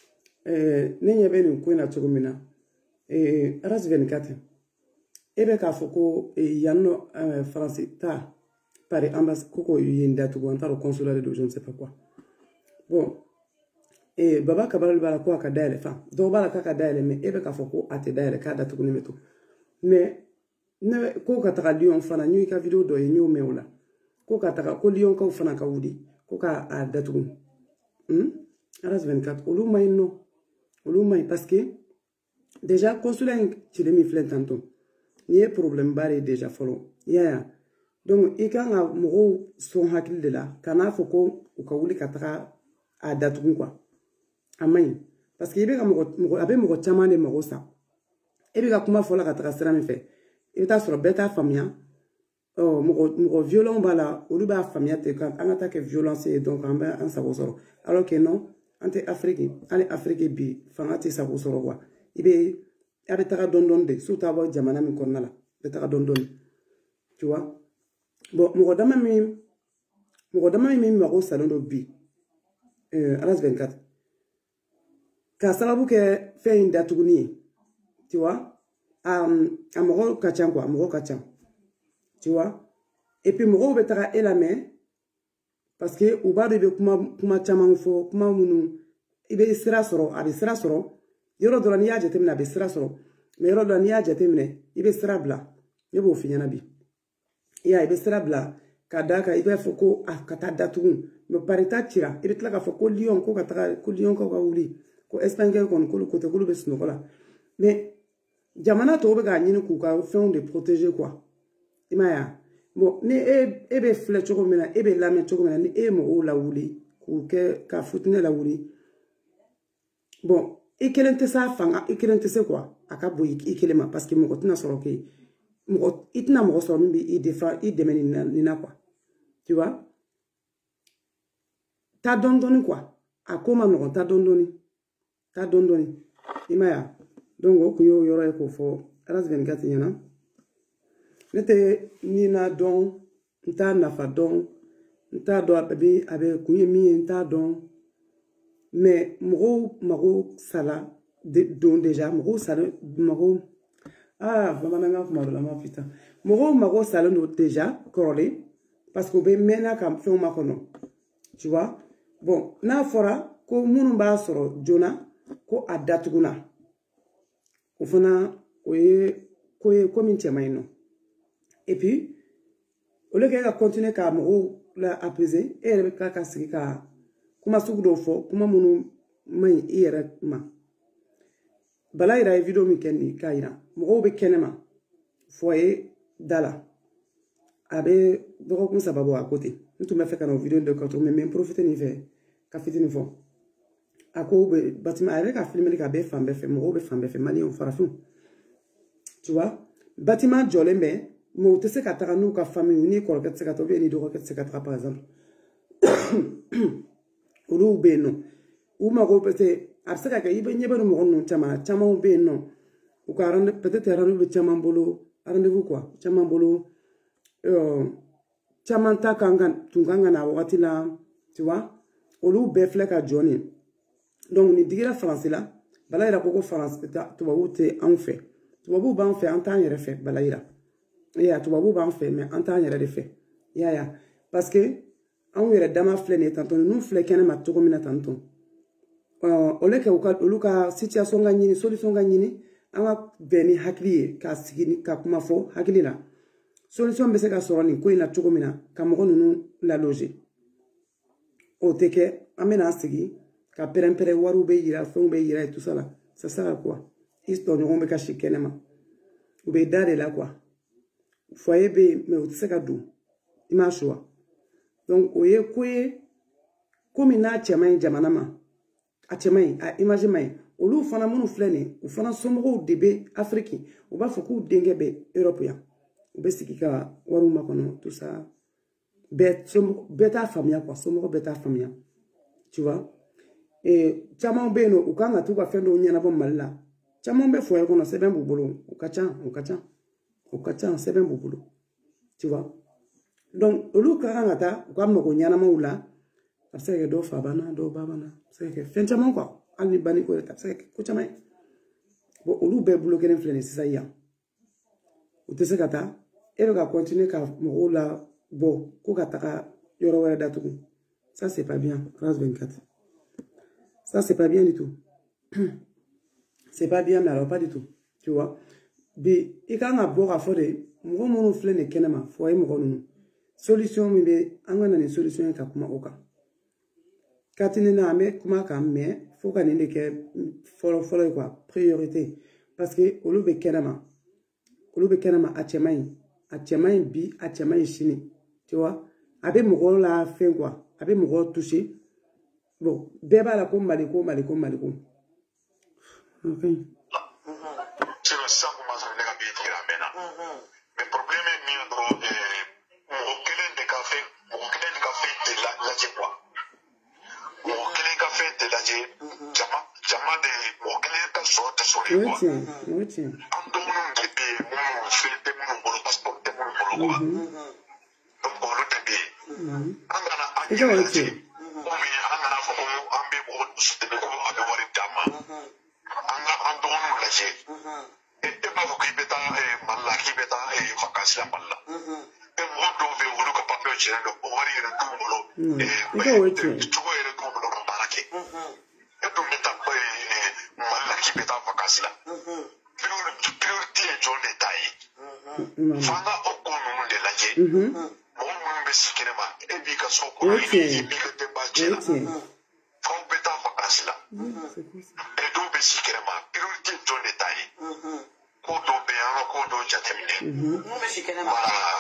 eh ne nyabe ni ko na tugumina. Eh ras vingt-quatre. Ebe ka foko e yanno français ta pare ambassade ko yenda tugu antaro consulat de je ne sais pas quoi. Bon, et Baba Kabara bala ko aka daile fa. Do bala ka ka daile me ebe ka foko ate daile ka datu ni meto. Mais ne ko ka taka Lyon fana nyu ka video do e nyu meula. Ko ka taka ko Lyon ka fana ka wudi. Ko ka a datu. Hmm? Aras vingt-quatre olu may no. Olu may parce que déjà consulat ci le mi flen tanto. Ni e problème bare déjà follow. Ya yeah. Donc i kan ga mo son hakil de la kana foko u ka wuli ka taka a datugun quoi amay parce que ibe ka mo abe mo chama de mo sa ibe ka kuma fola ka taka sera mi fe ibe ta soro beta famia oh mo mo violent bala ou ba famia te quand on attaque violence et donc en ben en sabo soro alors que non ante afrique ale afrique bi fanga te sabo soro quoi ibe abe taka don don de sous ta bo jamana mi konnala be taka don don tu vois bon mo dama mi mo dama mi mo salon do bi Euh, Aras vingt-quatre. Ka sababu ke fe inda tuguni. Tu vois? Um, a moro kachan quoi, moro kachan. Tu vois? Et puis moro betara elame parce que u ba de be kuma kuma chama fo, kuma munu ibe sira soro, abi sira soro. Yoro do ni ya jete mina be sira soro. Mais yoro do ni ya jete mina ibe sira bla. Yebo finyana bi. Ya ibe sira bla. Kadaka ibe foko akata datugun. Me parita tira il tla ka fo ko Lyon ko ka ta ko Lyon ko ka wuli ko Espagne ko ko ko te ko be sino kola mais jamana to be ga nyini ku ka fond de protéger quoi imaya bon ne e e be fle choko mena e be la me choko mena ni e mo la wuli ku ke ka futine la wuli bon e kelente sa fanga e kelente se quoi aka boyi e kelema parce que mo ko tina soro ke mo itna mo so mi i défend i demeni ni na quoi tu vois. Ta dondoni quoi a koma no ta dondoni ta dondoni imaya donc ko yo yoro e ko fo Aras vingt-quatre yana nete ni na don nta na fa don nta do abe abe kunye mi nta don mais mo mago sala de don déjà mo sala mo ah vraiment nga ko la ma putain mo mago sala no déjà corolé parce que be mena kam fe ma kono tu vois. Bon, na fora ko munu ba soro jona ko adatuguna ko fana oye ko ye ko min chemaino et puis au lieu que continuer ka mo la apaiser et elle ka ka sigi ka kuma sugudo fo kuma munu mai iyere ma bala ira video mi kenni kaira mo be kenema foye dala abe doko kun sababu à côté tu m'as fait une vidéo de quatre mais même profiter ni fait café ni fond à quoi be bâtiment avec un film avec des femmes fait mon be femme fait mani on fera fou tu vois bâtiment jolé mais mo te se katara nous ka famille ni ko ka se katara bien ni do ka se katara par exemple olu be no ou ma ko peut-être absaka ka ibe nyebe no mo no chama chama be no ou ka rendre peut-être rendre be chama bolo rendez-vous quoi chama bolo euh chama ta kangan tunganga na wakati la tu vois olu be flek a johnny donc ni digira français là bala ira ko français tu vas où te en fait tu vas où ba en fait en temps yere fait bala ira ya tu vas où ba en fait mais en temps yere de fait ya ya parce que on yere dama flene tantôt nous flekene ma to komina tantôt euh oleke oluka situation ga nyini solution ga nyini anga beni hakliye ka sigini ka kuma fo haklila solution be se ka soroni ko ina to komina ka mo nunu la loger o teke amena sigi ka perempere waru be yira fon be yira et tout ça là ça sert à quoi histoire on be ka shikenema ou be dare là quoi foyer be mais o se ka do ima choix donc oye koye comme na chemay jamana ma a chemay a image may olu fana munu flene u fana somro debe afrique u ba foku dengebe européen u be sikika waru makono tout ça bet som beta famia quoi somro beta famia tu vois et chama beno u kanga tu ba fendo nyana bo malla chama be foyer kono seben bubulu u kacha u kacha u kacha seben bubulu tu vois donc olu karangata kwa moko nyana maula abseke do fabana do babana abseke fenchama quoi ani bani ko abseke ko chama bo olu be bloquer influence ça ya utese kata ebe ka continuer ka moula bo ko kataka yoro wala datu ça c'est pas bien France vingt-quatre ça c'est pas bien du tout c'est pas bien mais alors pas du tout tu vois bi ikanga bo ka fode mo mo flene kenema fo ay mo nunu solution mi be angana ni solution ka kuma oka katine na me kuma ka me faut ka ne ke follow follow quoi priorité parce que olu be kenama olu be kenama a chemai a chemai bi a chemai chini tu vois abe mo la fin quoi abe mo toucher bon beba la ko maliko maliko maliko okay c'est le sang comment ça venait à bien dire amena mais problème est mieux dans mokelen de café mokelen de café de la la quoi mokelen café de la jama jama de mokelen ka sorte sur les quoi oui oui en donnant des billets mon fait de mon bolo passeport de mon bolo quoi donc bolo de billets angana angana omi angana fo ambe ko de ko abe wari dama anga en donnant la je et pas ko beta malla ki beta vacances la malla e mo do ve wulu ko papio chere do wari re ko bolo e to ko re ko bolo ko barake e do beta ko malla ki beta vacances la priorité journée taille fanga o ko no de la je mo mo be sikinema e bi ka so ko e bi ka te ba jela fo beta vacances la e do be sikinema priorité journée taille ko do be an ko do jatemine mo be sikinema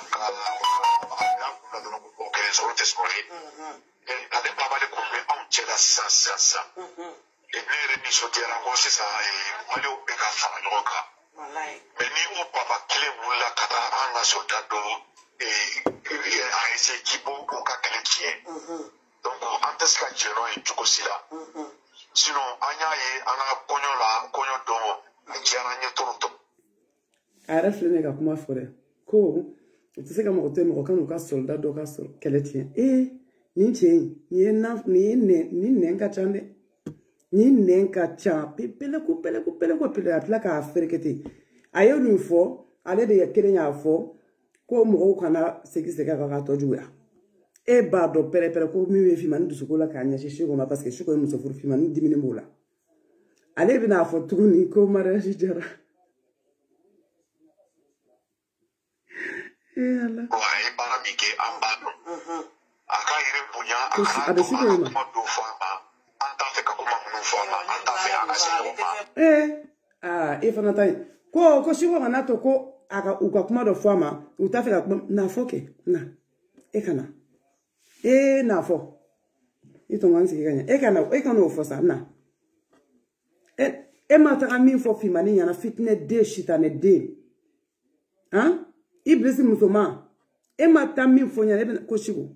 ok so te skori e ade baba le ko be on chela sa sa sa e nere ni so tera ko sa e wale o be ka fa no ka wallahi mais ni o papa kile wula kata anga so dado e a ese kibo ko ka kale tie donc antes ka jeno e tuko sila sinon anya ye ana konyo la konyo do ajana nye tonto ara flene ka kuma fore ko utse ka mo temo ka no ka soldat do ka so kale tie eh ni chen ni na ni ne ni nenga chande ni nenga cha pele ko pele ko pele ko pele atla ka ferkete ayo ni fo ale de yakere nya fo ko mo ko na segi sega ka to juya e ba do pele pele ko mi we fi man du sukola ka nya shi shi ko ma parce que shi ko mu so fur fi man dimine mola ale bi na fo tuguni ko mara shi jara e ala ouais para mi ke ambano aka ire bunya aka abe shi ko ma do fama anta fe ka kuma mu fama anta fe aka se ma eh ah e fana tai ko ko shi ko na to ko aka uka kuma do fama utafe ka na foke na e kana E na fo. I to ngan si ganya. E kana e kana o fo sa na. E e mata ka min fo fimani yana fitne de shita ne de. Hein? Iblisi musoma. E mata min fo yana e ko shigo.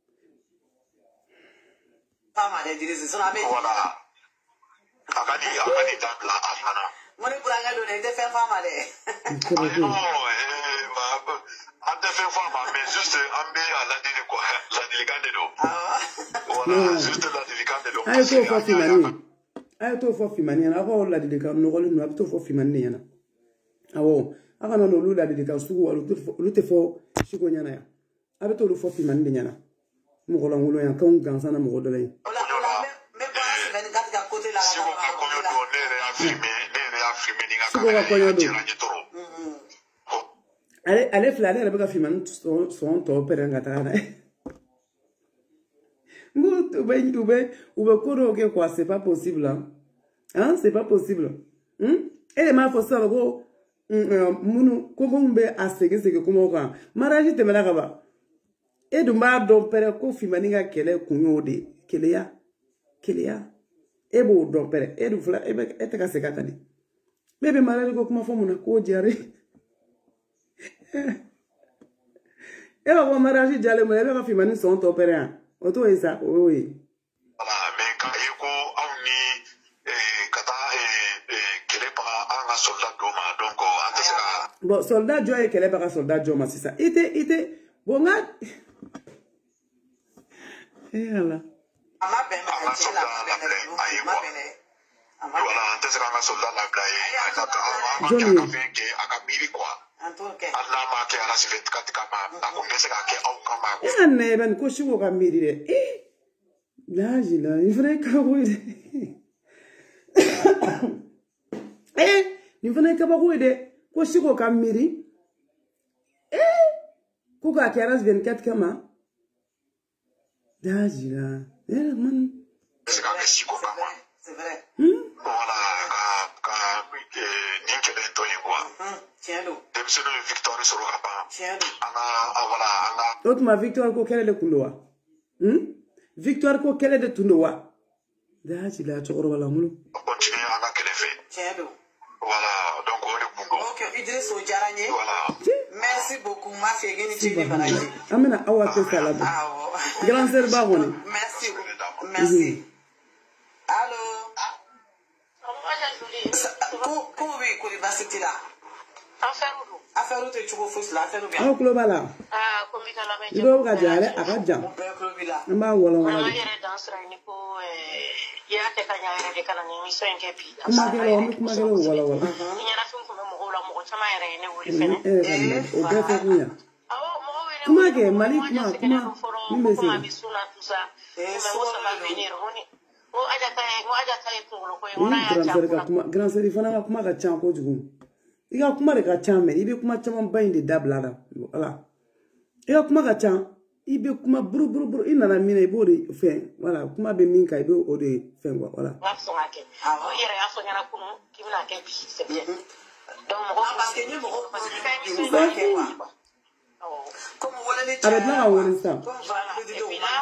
Fama de dirisi sona be. Voilà. Akadi akadi dabla afana. Moni buranga do ne de fe fama de. Non, eh ma ande fe fama mais juste ambe ala dile quoi. La délicate do. Ah. Voilà, juste la délicate do. Ayo to fo fimani. Ayo to fo fimani yana ko la délicate no ko no to fo fimani yana. Awo, aka no lu la délicate su ko lu te fo shigo nyana ya. Abe to lu fo fimani yana. Mo ko la ngulo yan kan gansa na mo ko do lay. Allez, allez, flâner avec la fille, son son top, père, un gâteau. Vous, vous, vous, vous, vous, quoi, c'est pas possible, hein? Hein, c'est pas possible. Hum? Et les mal, faut ça, gros. Mounou, comment on peut asséger, c'est que comment on va. Mariage, te mets là-bas. Et de ma don père, qu'on fimaninga, qu'elle est couillon de, qu'elle est a, qu'elle est a. Et bon, don père, et de fla, et ben, et te casse catani. Mais ben, mariage, comment faut mon accord, diarrhée. Et on va mariage, diarrhée, mais elle va fimanin son ton père. Auto est ça, oui. Voilà, mais quand il y a un ni, kata, qu'elle est pas un soldat d'homme, donc, en tout cas. Bon, soldat Joe et qu'elle est pas un soldat Joe, c'est ça. Il était, il était, bon, là. Et là. Voilà, on te sera un soldat la blague. Johnny. Et un even, quand je vois Miri, eh, là, j'ai là, il faudrait que vous eh, il faudrait que vous aider. Quand je vois Miri, eh, pourquoi qu'il y a vingt-quatre kama? Là, j'ai là, eh, man. C'est vrai. Voilà, quand Ninke de Tony, quoi. Tiens, l'eau. C'est une victoire sur le rabat. Tiens, l'eau. Voilà, L'autre ma victoire, quelle est le Kundoa? Hum? Victoire, quelle est de Tundoa? Là, j'ai là, tu vois, voilà, moulou. Continuez à la qu'elle fait. Tiens, l'eau. Voilà, donc on est bon. Ok, Idriss Ojaranye. Voilà. Merci beaucoup, ma fille. Gini Tini Banaji. Amena, awa que ça là-bas. Grand sœur Baroni. Merci. Merci. Allô? Comment vous voulez l'université là? Affaire où tu es fausse là? Affaire où bien? Ah, Klobala. Ah, comme il a la Il doit regarder à Radjan. Mon père Klobila. On va voir. On va y aller dans ce ranico. Il y a des canards de canards qui sont inquiets. Comment dire, on comment dire, voilà, voilà. Il y a la femme comme mon la mon chama est né ou le Eh, au bien fait rien. Ah, moi, Comment que Malik, comment, comment, comment, comment, bisuna tout ça. Mais moi, ça va venir. On a déjà, on a déjà été pour le coin. On a déjà. Grand sœur, il faut n'avoir comment gâcher encore du coup. Il y a comment gâcher mais il veut comment chama bain de dab là, voilà. Il y a comment gâcher, il veut comment brou brou brou. Il n'a la mine, il veut faire, voilà. Comment be minka, il veut au de faire quoi, voilà. Ah, il y a son yana kuno, qui me l'a fait, c'est bien. Donc, parce que nous, on parce que nous va faire. Comme vous voulez les avec là, on est ça. Comme voilà, et puis là,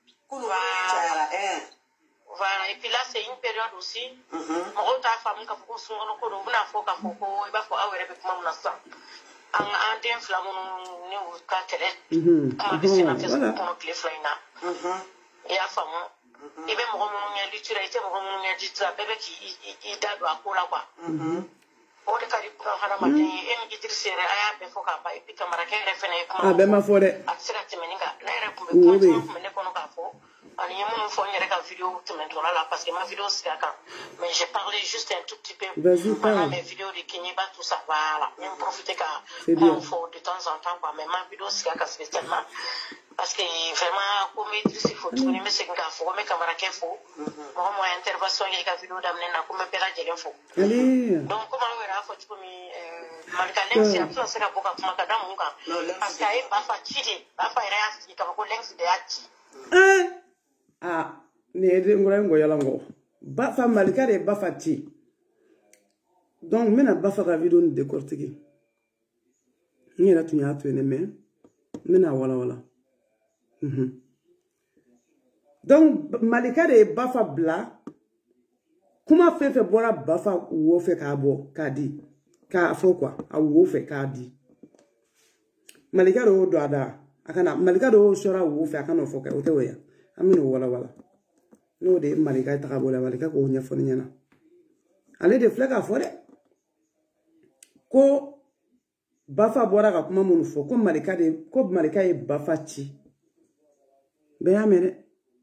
voilà, et puis là, c'est une période aussi. Mon ta femme, quand vous sont en cours, vous n'avez pas fait, il va falloir avoir avec moi, ça. En un temps, flamme, nous, nous, quatre, on va essayer de faire ce qu'on a fait, flaina. Et à femme, et même, mon nom est l'utilité, mon nom est dit, ça, bébé qui, il date à quoi là, quoi. O de kari pour hana matin en Idriss Sere aya be foka ba ipi kamara ke refene Ah ben ma fode. Atsira timeninga na ere kumbe kwa kuma ne kono ka fo ani yemu no fo nyere ka vidéo timentola là parce que ma vidéo c'est quand mais j'ai parlé juste un tout petit peu pendant mes vidéos de Kenyeba tout ça voilà même profiter ka on faut de temps en temps quoi mais ma vidéo c'est quand spécialement parce que vraiment comme Idriss il faut tourner mais c'est nga fo mais kamara ke fo moi moi intervention il ka vidéo d'amener na kuma pela jelen fo donc comment on va faire comme malika lensi apso sera boka kuma kada munga parce que ay ba fa chidi ba fa ira yasi ka ko lensi de yachi eh ah ne de ngora ngo yala ngo ba fa malika de ba fa ti donc mena ba fa ka vidéo de décortiquer ni la tunya to ne me mena wala wala mhm Donc, Malika de Bafa Bla, comment fait fait boire Bafa ou fait Kabo, Kadi, Ka fo quoi, a ou fait Kadi. Malika de Doada, Akana, Malika de Shora ou fait Akano Foka, Otewe, Amino Walla Walla. No de Malika Tarabola, Malika ou Nyafoniana. Allez de flag à forêt. Ko Bafa boira ka kuma mun fo ko Malika de ko Malika e Bafa ci be ya mene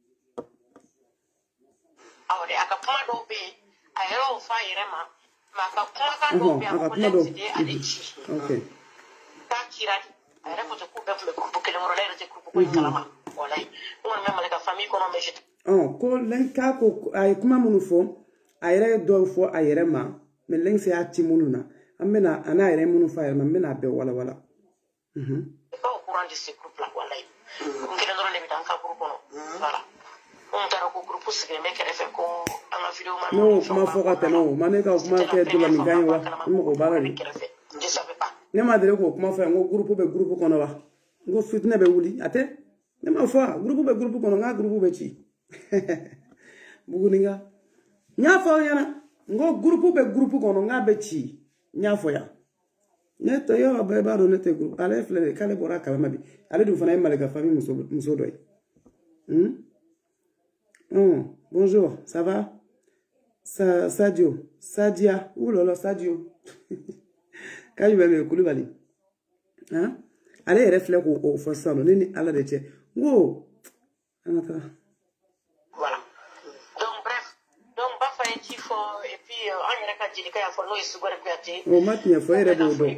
awde aka kuma do be ayero fa yirema ma ka kuma ka do be aka kuma de ade ci okay ta kira ayere ko to ku be ko ko kele moro lere te ku ko kalama wallahi on même Malika famille ko no me jete oh ko len ka ko ay kuma mun fo ayere do fo ayere ma me len se ati mununa amena ana ayere munu fa ayere ma mena be wala wala mhm ko courant de ce groupe là wallahi on kele no le bi dan ka groupe no voilà on tara ko groupe se me kele fe ko ana vidéo ma no kuma fo ka tano mane ka kuma ke dula mi gagne wa mo ko bagari je savais pas ne ma dire ko kuma fa ngo groupe be groupe kono wa ngo fitna be wuli ate ne ma fa groupe be groupe kono nga groupe be ci buguninga nya fa yana ngo groupe be groupe kono nga be ci nya fo ya neto yo be ba do nete groupe ale flele kale bora kala mabi ale du fana Malika famille muso muso doy hmm oh bonjour ça va Sa Sadio Sadia ou lolo Sadio kayu be Koulibaly hein ale reflète ko o fo sano ni ala de che ngo anata voilà donc bref donc ba fa ci fo et puis on yere ka jili ka ya fo no isu gore biati o matnya fo ere do do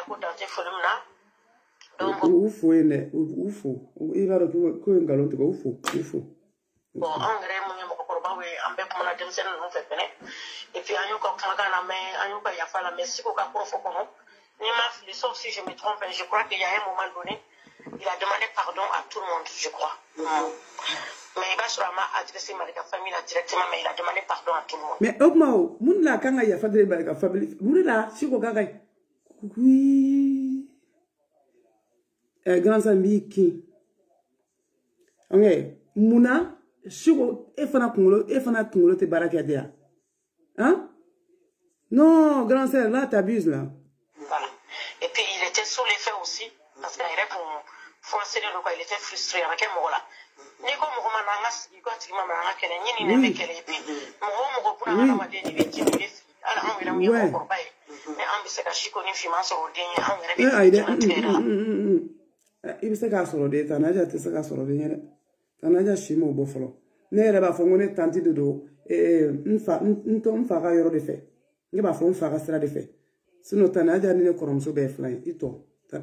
donc ufo ene ufo ira ro ko ngalo to ufo ufo bon engrais mo nyamo ko ba we ambe ko na dem sen no fe bene et puis anyo ko kala na mais anyo ko ya fa la merci ko ka profo ko no ni ma fili sauf si je me trompe je crois qu'il y a un moment donné il a demandé pardon à tout le monde je crois mm. Mais il va sûrement adresser Malika famille directement, mais il a demandé pardon à tout le monde. Mais Ogmao, moun la kanga ya fadre Malika famille, moun la siko kanga oui. Eh grand ami qui. Okay, muna siko e fana kungolo e fana kungolo te baraka dia. Hein? Non, grand sœur, là t'abuses là. Voilà. Et puis il était sous l'effet aussi parce qu'il répond forcer le quoi, il était frustré avec un mot là. Ni ko mo ma na ngas ko ti ma na kene ni ni ne kele pi mo mo ko puna na ma de ni be ti ni ala an wira mi ko ko bay mais an bi se ka shiko ni fi ma so de ni an wira bi ibi se ka so de ta na ja te se ka so de ni ta na ja shi mo bo folo ne re ba fo ngone tanti de do eh nfa nto nfa ga yoro de fe nge ba fo nfa ga sira de fe sino ta na ja ni ne korom so be fly ito ta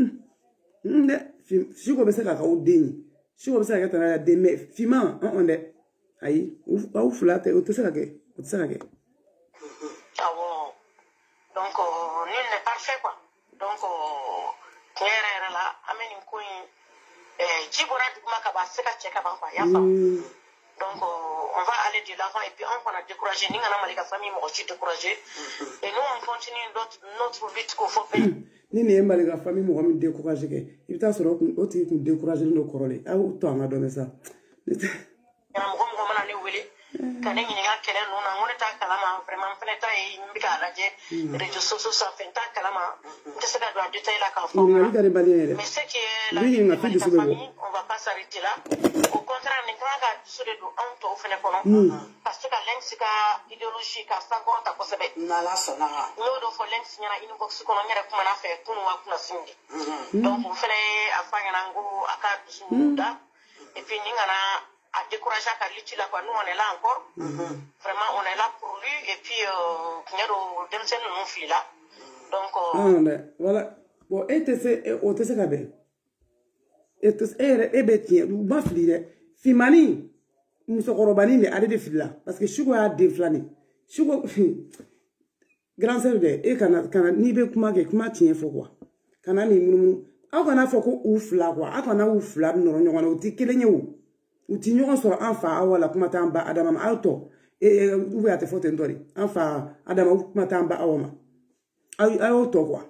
ne fi ko be se ka ka o de ni si vous avez des mais fima on est aïe ou ou flate ou tout ça que tout ça que ah bon donc nul n'est parfait quoi donc claire là ameni ko eh jibora duma ka ba seka cheka ba ya fa donc on va aller de l'avant et puis on a découragé ni ngana Malika famille mo aussi découragé et nous on continue notre notre lutte qu'on faut faire ni ne Malika famille mo mi décourager ke ibita soro ko o ti ko décourager no korole a o to anga do mesa ya mo mo mana ne wele kana ni nga kele no na ngone ta kalama vraiment fene ta e mbika laje réseaux sociaux ça fait ta kalama qu'est-ce que doit détailler la ka fo mais c'est que la famille on va pas s'arrêter là au contraire ni nga ga sur de on to fene kono parce que lensi ka idéologie ka sango ta ko sebe na la sona no do fo lensi nyana inbox kono nyere kuma na fe kunu wa kuna sindi donc on fene afanya nango aka suda et puis ni ngana a découragé à Kalichi là quoi nous on est là encore mm-hmm. Vraiment on est là pour lui et puis euh demsen nous fili là donc euh... ah voilà bon et te c'est au te c'est kabe et te est et betien ba fili de fimani musokorobani ne ale de fili là parce que shugo a déflané shugo grand sœur de et kana kana ni be kuma ke kuma tien fo quoi kana ni munu a kana fo ko ouf là quoi a kana ouf là no nyona o ti kelenye wo uti ñoo so anfa awala kuma tamba adama auto e uwe ate foto ndori anfa adama kuma tamba awama ay auto quoi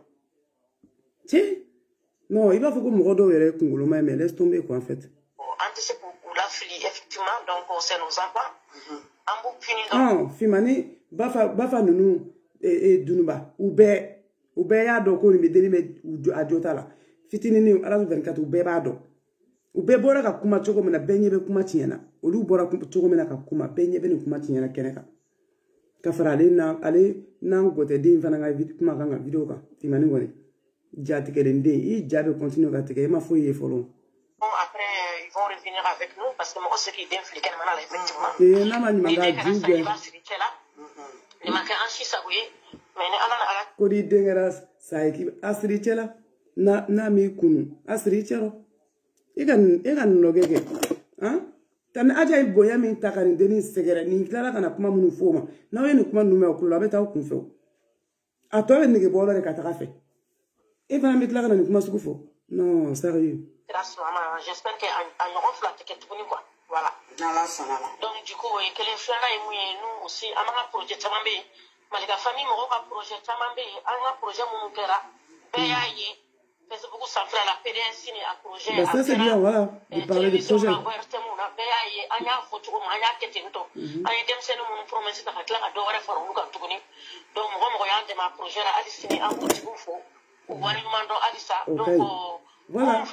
ti non il va faut que mo do wéré kungolo mais laisse tomber quoi en fait anticipe pour la fili effectivement Fima, donc c'est nos enfants. En bout fini donc. Ah, Fimani, Bafa, Bafa Nounou et Dunuba, ou Bé, ou Bé ya do ko ni me deli me a jota la. Fitini ni ala vingt-quatre ou Bé ba do. Ou Bé bora ka kuma choko mena benye be kuma tiena. Olu bora choko mena ka kuma benye be ni kuma tiena keneka. Ka fara ale na ale na ngote din fana nga kuma ka nga video ka. Fimani ngone. Jati ke den i jabe continue ka teke ma fo ye follow. Bon, après, ils vont revenir avec nous parce que moi, ce qui est bien fliqué, maintenant, effectivement. Et là, man, il m'a dit, il m'a fait un chis à bouiller. Mais il a la. Kodi dengeras, ça équipe, asrichela, na, na mi kunu, asrichelo. Egan, egan logege. Hein? Tan aja i boya min takari deni segere, ni klara kana kuma munu foma. Na we ni kuma nume okula, beta okunfo. Atowe nige bola de katarafe. E va mettre la kana ni kuma sukufo. Non, sérieux. J'espère qu'un ronfle à ticket pour nous, quoi. Voilà. Donc, du coup, que les frères et nous aussi, à un projet Tamambé, mais la famille m'a projet Tamambé, un projet Moukera, B A I, Facebook, ça fait la P D S, à projet. Ça, c'est bien, voilà, de parler de projet. B A I, un a photo, un a ketento, un a dem c'est nous promesse de la classe à Dora for Luka Tuguni. Donc, moi, je ma projet à Alicine, un petit bouffon, ou un mando Alissa. Donc, voilà.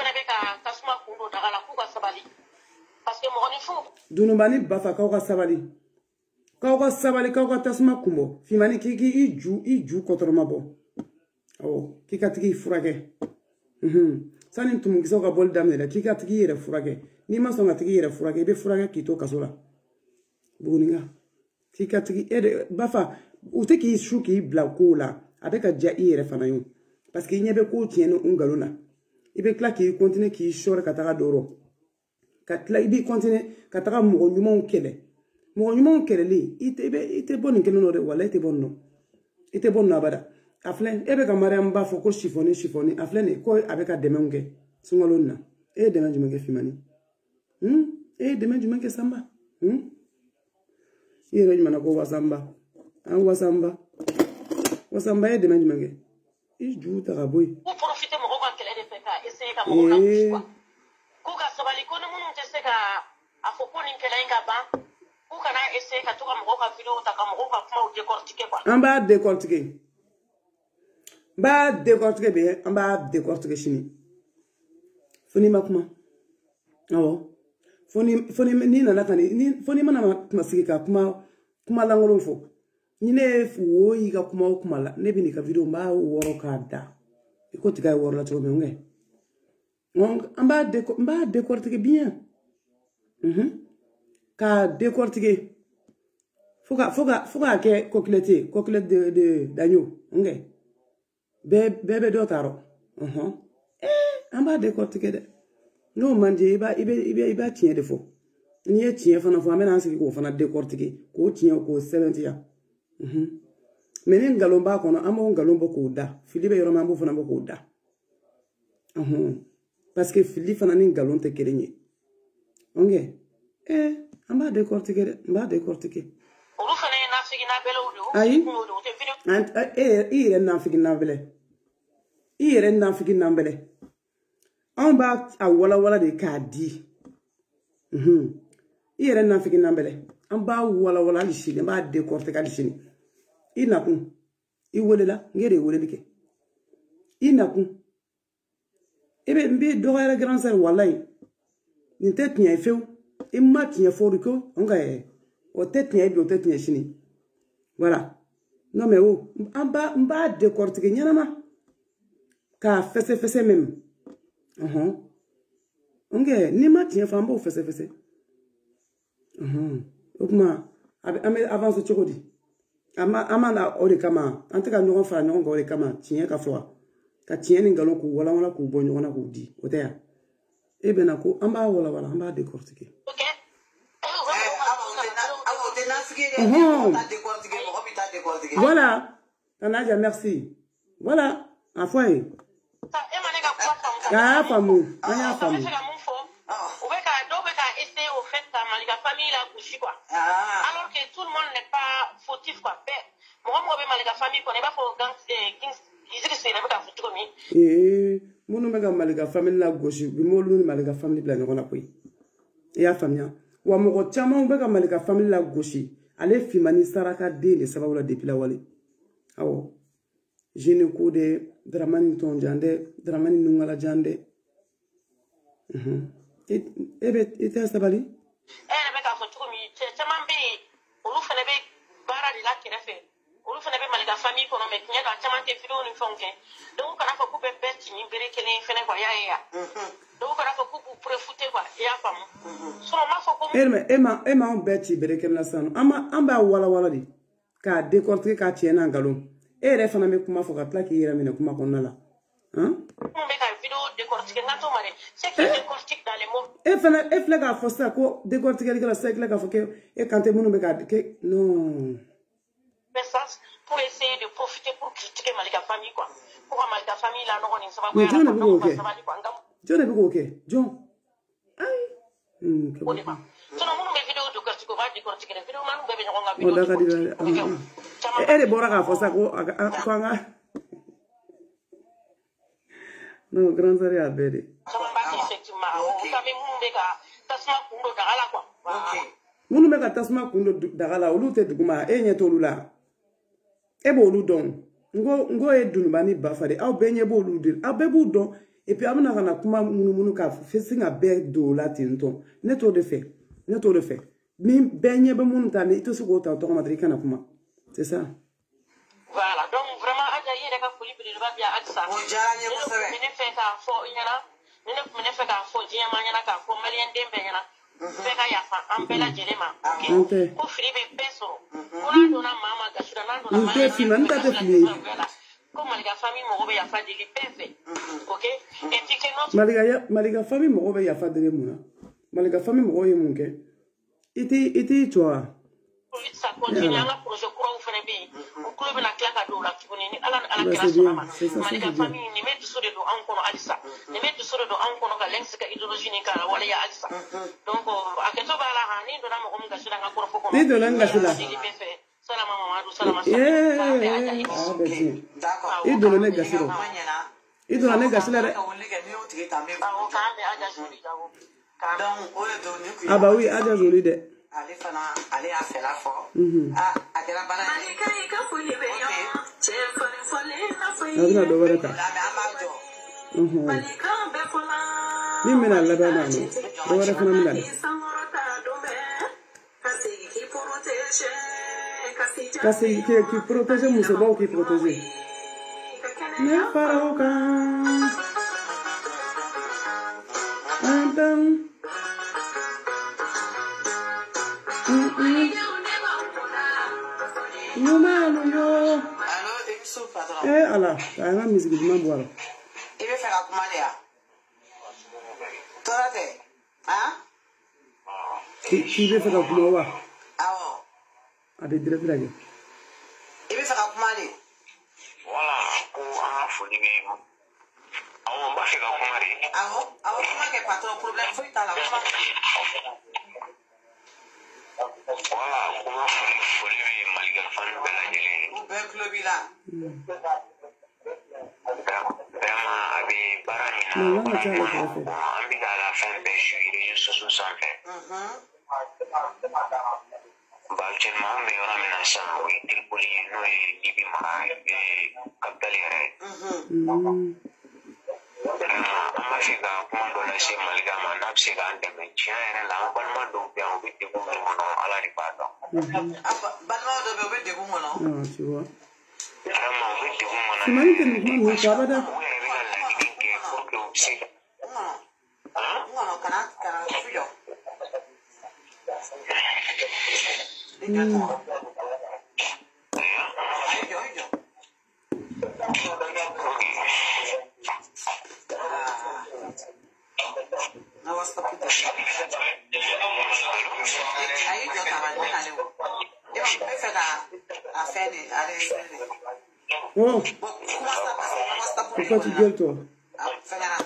Dunubani bafa kauka sabali. Kauka sabali kauka tasma kumbo. Fimani kiki iju iju kotoroma bo. Oh, kika tiki furake. Mhm. Sani tumukisa ka bol damne la kika tiki yere furake. Ni ma songa tiki yere furake be furake kito kasola. Buguninga. Kika tiki ede bafa uteki shuki bla kola. Abeka ja yere fanayon. Parce que nyebe ko tieno ungalona. Il peut claquer, continuer qui chore katara doro. Katla il continue katara mo nyuma kele. Mo nyuma kele li ite be ite bon kele no de wala ite bon no. Ite bon na bada. Aflen ebe ka mariam ba foko chiffoni chiffoni aflen e ko avec a demengue. Sungolonna. E demen jumenge fimani. Hm? E demen jumenge samba. Hm? Ire jumana ko wasamba. An wasamba. Wasamba e demen jumenge. I ju ta boy. Eh. Kuka sabali kono munu teseka afoponi nkelenga ba. Kuka na eseka tuka mgoka video utaka mgoka kuma udekortike kwa. Amba dekortike. Ba dekortike be, amba dekortike shini. Foni makuma. Oh. Foni foni ni na nakani ni foni mana masikika kuma kuma langolo fo. Ni ne fuwo yiga kuma kuma la ne bini ka video mba woro kada. Iko tika woro la to mengue. On va décortiquer bien. Mm-hmm. Car décortiquer. Faut que faut que faut que coquelette, coquelette de de d'agneau. Ok. Bébé bébé d'otaro. Uh-huh. Eh, on va décortiquer. Non manger, il va il va il va tiens de faux. Ni est tiens fana fo amena ansi ko fana décortiquer. Ko tiens ko seventy ya. Mhm. Mais ni galomba kono amo galomba ko da. Philippe yoro mambo fana ko da. Mhm. Parce que Philippe fana ni galon te kerenye. Ok. Eh, on va décortiquer, on va décortiquer. Aïe. Eh, il est n'en fait qu'un belle. Il est n'en fait qu'un belle. On va à wala wala de kadi. Mhm. Il est n'en fait qu'un belle. On va wala wala de chine, on va décortiquer de chine. Il n'a pas. Il voulait là, il est voulait que. Il n'a pas. Ebe mbe doga la grand sœur wallahi ni tête nya feu e mat nya foriko nga e o tête nya bi o tête nya chini voilà non mais oh amba mba décortiquer nyana ma ka fesse fesse même uh-huh nga ni mat nya fa mba o fesse fesse uh-huh okuma ame avance chokodi ama ama na ore kama anteka nyogon fa nyogon go ore kama tinya ka fwa ka tieni ngalo ku wala wala ku bonyo wana ku di oteya e bena ko amba wala wala amba décortiquer OK voilà tanaja merci voilà a foi ya famu anya famu alors que tout le monde n'est pas fautif quoi moi moi ben malika famille connaît pas faut gang eh munu mega malika family la gauche bi molu ni malika family bla ngona koy ya famia wa mɔgɔ caman bɛ ka Malika famille la gosi ale Fimani saraka den de sababu la depuis la wale awɔ jeune ko de Dramani Tonjande Dramani Nungala Jande mhm e be e tɛ sabali eh be ka fɔ cogo min caman bɛ olu fana bɛ baara de la kɛrɛfɛ olu fana bɛ Malika famille kɔnɔ mais tiɲɛ don caman tɛ vidéo ni fɛnw kɛ donc kana fɔ k'u bɛ bɛɛ ci ni bere kelen fana quoi y'a ye ya donc kana fɔ k'u b'u préfouter quoi i y'a faamu sinon m'a fɔ ko e ma e ma bɛɛ ci bere kelen na sisan an an b'a wala wala de k'a décortiquer k'a tiɲɛ n'a nkalon e yɛrɛ fana bɛ kuma fɔ ka tila k'i yɛrɛ minɛ kuma kɔnɔna la hein mun bɛ ka vidéo décortiquer n ka t'o ma dɛ c'est qui décortique dans les mots e fana e filɛ k'a fɔ sisan ko décortiquer kɛla sisan e filɛ k'a fɔ que e kan tɛ minnu bɛ ka kɛ non pour essayer de profiter pour critiquer Malika famille quoi pour Malika famille la non ni sababu ya la ko ko jone bi ko ke jon ay hmm ko de ba sono mun be vidéo de cortico va de cortico de vidéo manu be be ngonga vidéo o da ka di e de bora ka fosa ko ko nga no grand sari abede sama ba effectivement o tabe mun be ka tasma kundo dagala quoi OK munu be ka tasma kundo dagala olu te duguma e nya tolu la e bo olu don ngo ngo e dunuba ni bafade aw be nye bo olu dir aw be bu don et puis amuna kana kuma munu munu ka fesinga be do la tinto ne to de fait ne to de fait mi be nye be munu ta ni to su ko ta to ma kana kuma c'est ça voilà donc vraiment aja yere ka foli bi ba biya aksa o jaanye ko sabe ne fe ka fo nyana ne ne fe ka fo jiya ma nyana ka fo malien dembe nyana fe ka ya fa ambela jelema okay ko firi be peso ko na dona mama gasura na dona mama ni fi man ta te fili ko Malika famille mo be ya fa de pepe OK et puis que notre Malika ya Malika famille mo be ya fa de muna Malika famille mo ye munke iti iti toi ça continue à projet courant vous faites bien au club na claque do la kiboni ni ala ala classe mama Malika famille ni metti sur do an kono alisa ni metti sur do an kono ka lengs ka idéologie ni kala wala ya alisa donc aketo bala hani do na mo ko ngasila ngakoro foko ni do na ngasila salama mama salama d'accord i do na ngasila i do na ngasila re ah bah oui aja joli de ale fana ale a fait la fo ah a kɛra bana ye abina do wɛrɛ ta ni mina laban na no do wɛrɛ fana mina de kasi ki ki protéger muso baw ki protéger ne faraw kan antam Numano yo. Allo, émission patron. Eh ala, ça na musique du mambo ala. Il veut faire comment là? Toi là, hein? Qui qui veut faire comment wa? Ah bon. A de dire blague. Il veut faire comment là? Voilà, ko a foni mi. Awo ba se ka kuma ri. Awo, awo comment que patron problème faut ta là. Voilà, kuma foli foli mi Malika fan bela jele. Ben club là. Vraiment abi barani na. Non, non, ça va faire. Ambi da la fin be suis réseaux sociaux sans fait. Mhm. Balchen ma me ona mina sa wi Tripoli no e libi ma e capital yare. Mhm. Amma shiga kuma dole sai Malika ma na sai ga ande me chiara la ma balma do bi an bi ko no ala ri pato. Ah balma do be be de ko no. Non, tu vois. Amma bi de ko no. Tu m'as dit que nous nous pas da. Non, non, kana kana fuyo. Mm. Ayo, ayo. No vas a puta. Ayo, yo estaba en la lengua. Yo me fue a hacer a hacer. Oh, Comment ça passe? Comment ça pour pourquoi tu gueules toi? Ah, fais-la.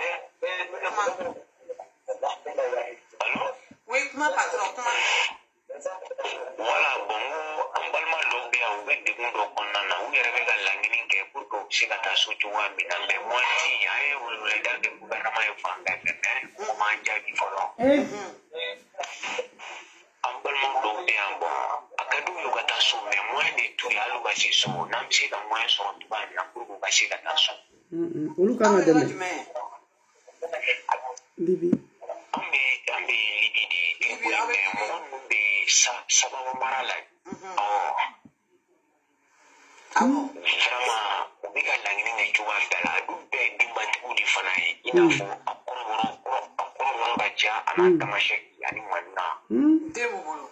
Oui, comment patron, comment? Voilà, bon, en balma do bi an bi de ko do konna na u yere be ga langini ke pour ko sika ta so to wa mi tambe mo ti ay wo le da ke gouvernement e fa ga ke ne ma ja ki folo Eh. so mais moins de tout ya lu ka si so na msi ka moins so to ba na pour ko ka si ka ta so mm olu ka na dem libi ambe ambe libi di di ko me mo be sa sa ba mara la oh amo vraiment bi ka la ngini ngai tuwa dala du be di ba du di fana ina fo akoro akoro akoro ka ja ana tamashe yani manna demo bolo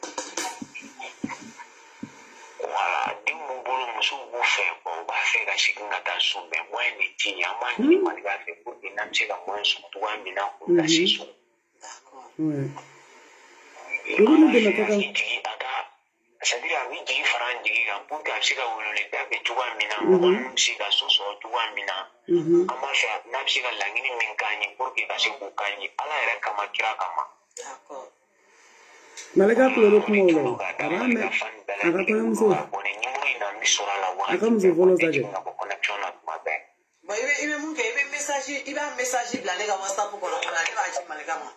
wala demo bolo muso bu fe ko ba fe ka shikin ka ta so be mo ni ti ya ma ni ma ga fe ko ina mse ka mo so to wa mina ko ka shi so ouais olu de la kaka c'est-à-dire ami jigi faran jigi kan pour que si ka wulule da be tuwa mina mo si ka so so tuwa mina ama sha na si ka langini min kanyi pour que ka se ko kanyi ala era kama kira kama d'accord malaga kuloro kuma ulo arame akakona mzo akamzo volo zaje ba ibe ibe munke ibe message ibe message bla lega WhatsApp ko la na le ba chi malaga ma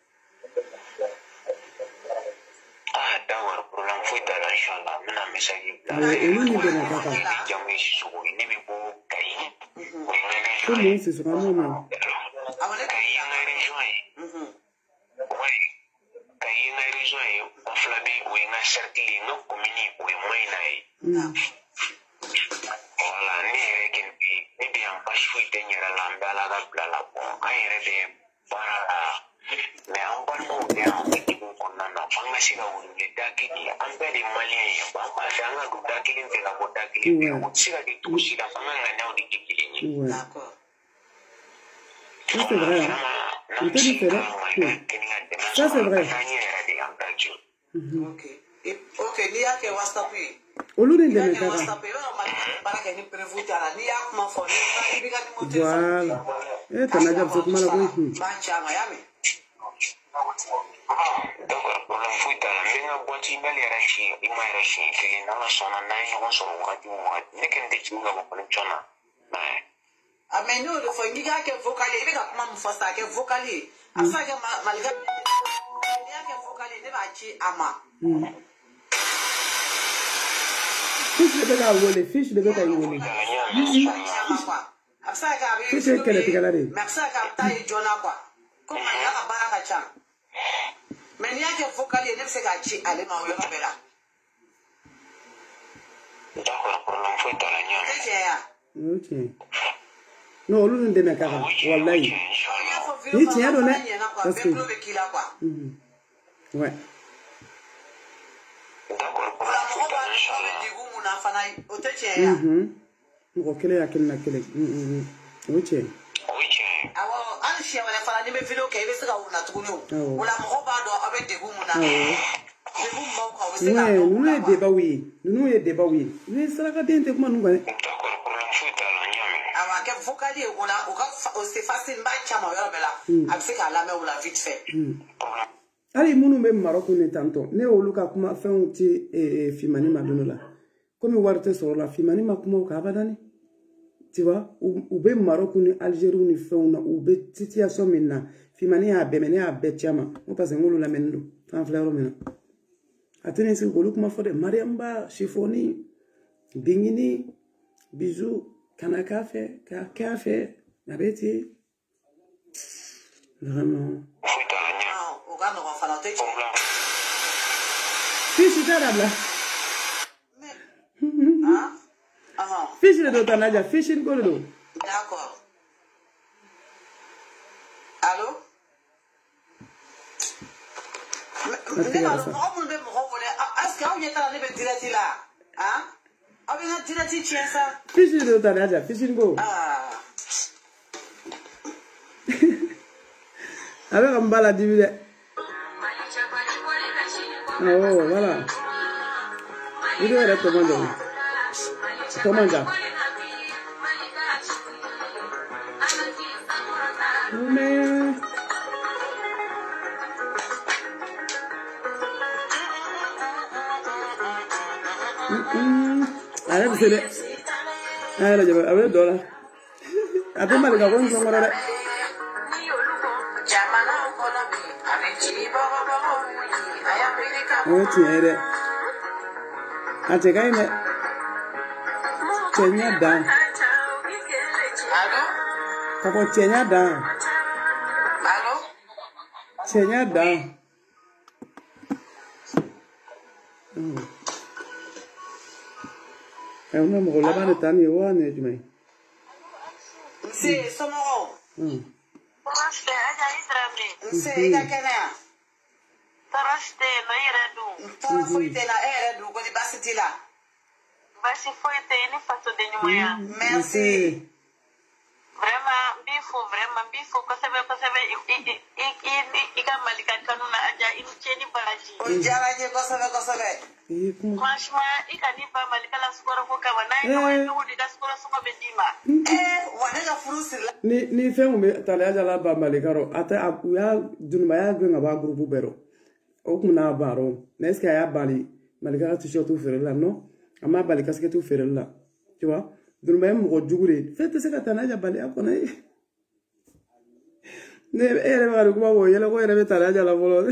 ah dawar program fu da inshallah mena message bla e mani de na kaka jamu su ni bi bo kai ko mo si so kamo ma awale kai na rejoin mhm ouais kai na rejoin o flabi o na cercle no community o mai nai wala ni rekin bi ni bi am pas fu de nyara lamba la ga bla la bo ai re de para me an ban mo de an ki ko konna na fanga siga wuri da ki ni an be de malien ya ba ba fanga du da ki ni de la bo da ki ni o siga de tu siga fanga na na o de ki ni d'accord c'est vrai on peut dire ça c'est vrai ok ok ni ya ke WhatsApp yi olu de me kaka WhatsApp yo ma para que ni prévu tala ni ya kuma fo ni bi ga ni mo voilà eh tana jab so kuma la ko ba chama ya me d'accord problème fu tala menga boti mel ya rashi ima rashi kile na la sona na ni ko so wakati mo ne ken de chinga ko ko chona na ameno de fo ngiga ke vocali ibe ka kuma mfosa ke vocali asa ke malga ya ke vocali ne ba chi ama fiche de beka wole fiche de beka wole asa ka bi fiche kele tigalare maksa ka tai jona kwa ko ma ya baraka cha men ya ke vocali ne se ka chi ale ma yo bela d'accord problème fu tala nya ok no olu de me kaka wallahi ni tiens donné parce que ouais mhm ngo kele ya kele na kele mhm oche oche awo an shi wala fara ni be video ke be sika una tugunu wala mo ba do abe de gumu na de gumu mo ko be sika ouais nous est débat oui nous est débat oui mais ça ka dente kuma nungane d'accord problème fu tala nya awa ke vocali wala o ka c'est facile ba chama yo bela absika la me wala vite fait ali munu be Maroc ne tanto ne olu ka kuma fɛnw ti e fimani ma dono la comme warte soro la fimani ma kuma ka badani tu vois u be Maroc ni Algérie ni fɛnw na u be situation min na fimani a be mene a be tiama mo parce ngolo la menndo fan fleur mena atene se olu kuma fode Mariamba Chifoni Bingini Bisou kana café ka café nabeti vraiment fiche tarabla ah ah fiche le do tanaja fiche ko do d'accord allô mais là on me me revoler est-ce que on est dans le direct là hein avec un direct tient ça fiche le do tanaja fiche ko ah avec un bala divide. Oh, voilà. Vous devez être commandé. Commandé. Mais... Allez, vous savez. Allez, je vais avoir deux dollars. Après, je vais aller voir un peu. Ouais, tiens, Ategaine. Chenya down. Allô? Kako chenya down. Allô? Chenya down. Eh, una mola bana tani wane jumai. Nse somo. Mm. Taraste aja itrami. Nse ika kena. Taraste no iredu. Tara foite na ere du ko di basiti la. Basi foite ni fato de nyumaya. Merci. Vraiment bifu vraiment bifu ko sebe ko sebe i i i i ka malika kanuna aja in cheni baraji. O jaraje ko sebe ko sebe. Franchement i ka ni ba malika la skoro ko ka wana i ko ni da skoro suma bendima. Eh, wane ga frusi la. Ni ni fengu me tale aja la ba malikaro ata ya dunuma ya gwe ngaba grupu bero. Okuna baro. Neska ya bali malikaro t-shirt ou faire là non. Ama bali casquette ou faire là. Tu vois? Dunuma ya mo jugure. Fete se ka tanaja bali akona. Ne ere ba ko bo yela ko ere tale aja la bolo.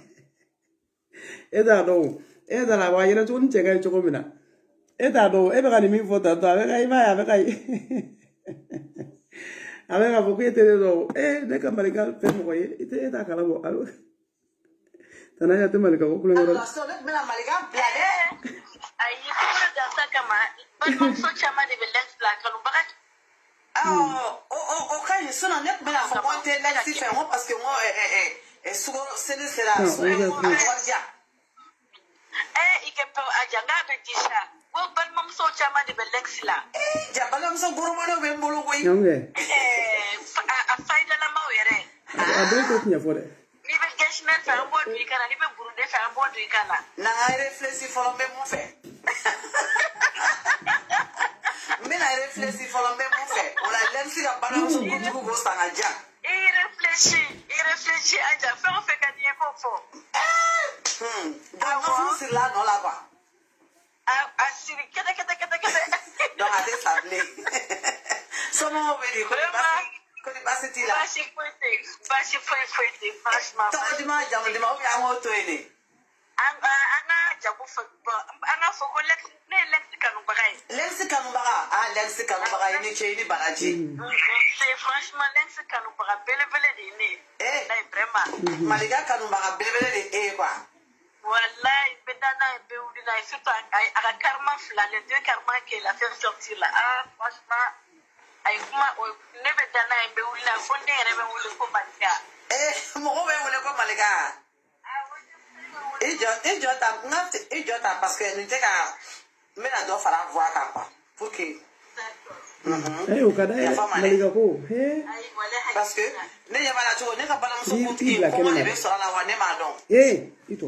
Eda do. Eda la wa yela tun chega choko mina. Eda do e be ka ni mi foto to ave ka iba ave ka. Ave ka boku ete do. Eh ne ka malikaro fe mo ye. Ite eda kala bo. Tanaja te malika ko kulo ngoro. Alors, so let me la malika blade. Ai ko da sakama. Ba no so chama de belens la kanu bakat. Ah, oh oh oh quand je suis en net mais la faut monter là si fait moi parce que moi eh eh eh souvent c'est le c'est là. Eh ike pe ajanga be disha. Wo ban mam so chama de belens la. Eh, ja balam so guru mano be mbulu ko yi. Yonge. Eh a faida la mawere. Ado ko nya fore. Ni be geshment fa mbo du kana ni be burude fa mbo du kana. Na réfléchir faut le même fait. Mais na réfléchir faut le même fait. On la laisse sur la balam so guru go sanga ja. Il réfléchit, il réfléchit aja fa on fait kadi ko fo. Hmm. Donc on sur là non là quoi. Ah ah si kete kete kete kete. Donc à des sablés. Somo be di ko ba ko di basiti la. Bashi foite, bashi foite foite franchement. To di ma jamu di ma o ya mo to ene. Anga anga jabu fo anga fo ko lex ne lex kanu bagay. Lensi kanu baga ah lensi kanu baga ni che ni baraji. C'est franchement lex kanu baga bele bele de ne. Eh Là vraiment. Malika kanu baga bele bele de eh quoi. Wallahi bedana be udina surtout ay aga karma fla les deux karma qui la fait sortir là. Ah franchement ay kuma ne bedana be udina fonde rebe wuli ko Malika. Eh mo ko be wole ko Malika. Ijo ijo ta ngati ijo ta parce que ni te ka me na do fara voir ka quoi. Pour que Eh o kada Malika ko. He. parce que ne ya bala to ne ka bala so ko ti ko ne be so ala wa ne ma don. Eh, ito.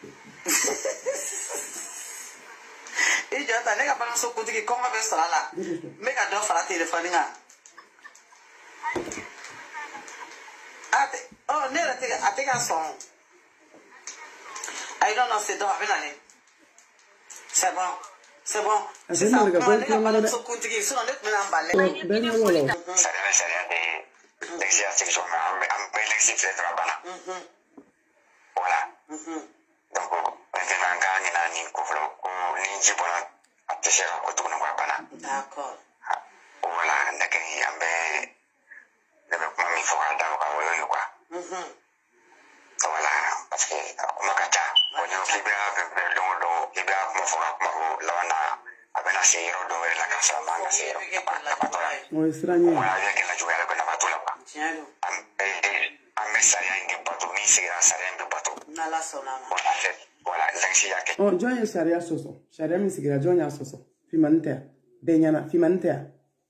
Ijo ta ne ka bala so ko ti ko ma be so ala. Me ka do fara téléphone nga. Ate oh ne la te ate ka son. I don't know c'est donc avec l'année. C'est bon. C'est bon. C'est ça. Moi ne ka bala so ko ti so ne me na balé. Ben no lo. Sare sare de l'exercice que je me am ben l'exercice de travail. Mhm. Voilà. Mhm. Donc maintenant quand ni na ni ko flo ko ni jibona atese ko to na bana. D'accord. Voilà, ndakani ambe debe kuma mi fo da ko wo yo kwa. Mhm. Voilà, parce que kuma kata wonyo kibia be do do kibia kuma fo kuma lawana abena sero do la casa manga sero. O extraño. Voilà, ya que la lluvia la con batula pa. Tiens. Ambe saya indi batu ni sigira saya indi batu. Na la sonama. Voilà, voilà, lensi yake. Oh, join sharia soso. Sharia mi sigira join ya soso. Fimantea. Benyana fimantea.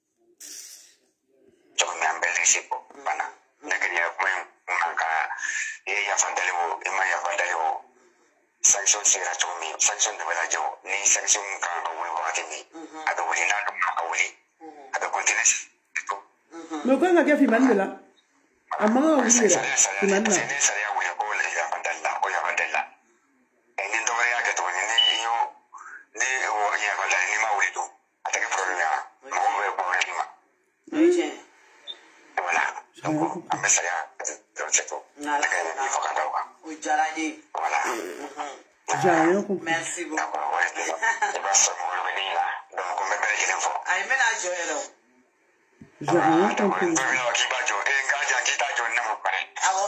Joko mi ambe lensi po bana. Ndakani ya kuma manga ye ya fandale wo, ima ya fandale wo. Sanction sigira chomi, sanction de bela jo. Ni sanction kan ka wuli wakati ni. Ada wuli na dum ka wuli. Ada continuous. No kwa nga kia fimandela. Amanga wuli la. Fimandela. Sene saya wuli ko le ya fandala, ko ya fandala. Eni ndore ya ke to ni ni yo ni o ya fandala ni ma wuli to. Atake problem ya. Mo be problem ma. Oui. Voilà. Donc ambe saya de cheto. Na la Ni fo ka dawa. oui jarani. Voilà. Jaya ko. Merci beaucoup. D'accord, ouais. I b'a faamu olu bɛ ne la donc n bɛ bɛɛ lajɛlen fɔ. Ayi n bɛna jɔ yɛrɛ o. J'ai rien compris. K'i b'a jɔ e n k'a jan k'i t'a jɔ ne ma pare. Awɔ.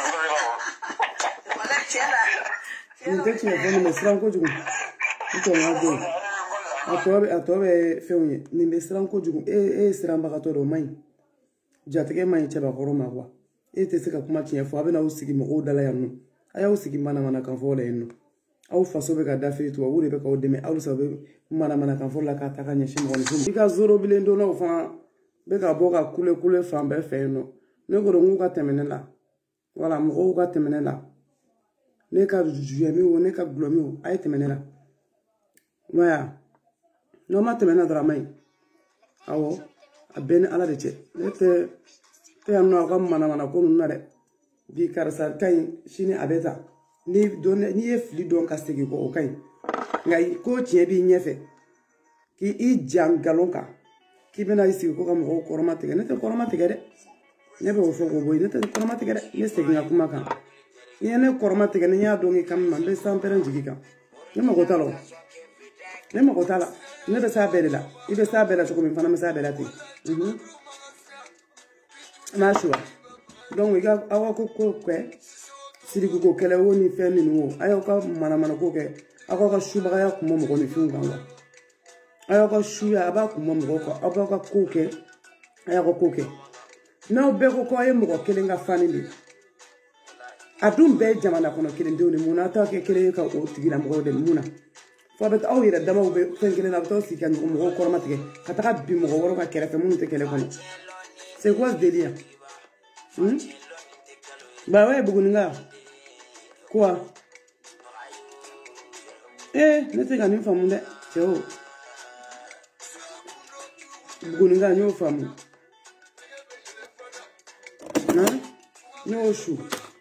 Wala tiɲɛ la. Nin tɛ tiɲɛ fɔ nin bɛ siran kojugu. I tɔ ma bɔ yen. A tɔ bɛ a tɔ bɛ fɛnw ye. Nin bɛ siran kojugu. E e ye siranbagatɔ dɔ o man ɲi. Jatigɛ man ɲi cɛbakɔrɔ ma quoi. E tɛ se ka kuma tiɲɛ fɔ a bɛ n'aw sigi mɔgɔw dala yan nɔ. A y'aw sigi manamanakan fɔ la yen nɔ. Aw faso bɛ ka dafe tubabu de bɛ k'aw dɛmɛ aw sa bɛ manamanakan fɔ la k'a ta ka ɲɛsin mɔgɔninfin ma. I ka zoro bilen donnaw fana bɛ ka bɔ ka kule kule fan bɛɛ fɛ yen nɔ. Ne ko n k'u ka tɛmɛ ne la. Voilà mɔgɔw ka tɛmɛ ne la. Ne ka juyɛmi o ne ka gulɔmi o a ye tɛmɛ ne la. Maya n'aw ma tɛmɛ ne la dɔrɔn a ma ɲi. Awɔ a bɛɛ ni ala de cɛ. Ne tɛ tɛ yan nɔ aw ka manamana ko ninnu na dɛ. Bi karisa ka ɲi sini a bɛ ta. N'i ye fili dɔn ka segin kɔ o ka ɲi. Nka ko tiɲɛ b'i ɲɛfɛ k'i jan nkalon kan k'i bɛna i sigi ko ka mɔgɔw kɔrɔma tigɛ. Ne tɛ kɔrɔma tigɛ dɛ. Ne bɛ o fɔ k'o bɔ yen. Ne tɛ kɔrɔma tigɛ dɛ. Ne segin ka kuma kan. N'i ye ne kɔrɔma tigɛ ni n y'a dɔn i kan ma n bɛ sanpɛrɛn jigin kan. Ne mago t'a la o. Ne mago t'a la. Ne bɛ s'a bɛɛ de la. I bɛ s'a bɛɛ la cogo min fana bɛ s'a bɛɛ la ten. Unhun. N'a suwa. Donc i ka aw ka ko kɛ siriki ko kɛlɛ o ni fɛn ninnu o a y'aw ka manamana ko kɛ aw k'aw ka subagaya kun bɔ mɔgɔninfinw kan wa. A y'aw ka suya a b'a kun bɔ mɔgɔw kan aw b'aw ka ko kɛ a y'aw ka ko kɛ. N'aw bɛɛ ko k'aw ye mɔgɔ kelen ka fani de a dun bɛɛ ye jamana kɔnɔ kelendenw de mun na aw t'a kɛ kelen ye ka o tigilamɔgɔw dɛmɛ mun na fo a bɛ aw yɛrɛ damaw bɛ fɛn kelen na a bɛ taa sigi ka mɔgɔw kɔrɔma tigɛ ka taga bin mɔgɔ wɛrɛw ka kɛrɛfɛ minnu tɛ kɛlɛ kɔnɔ c'est quoi ce délire? Hmm? Bah ouais Buguninga quoi? Eh ne tɛ ka nin faamu dɛ cɛw Buguninga n y'o faamu n y'o su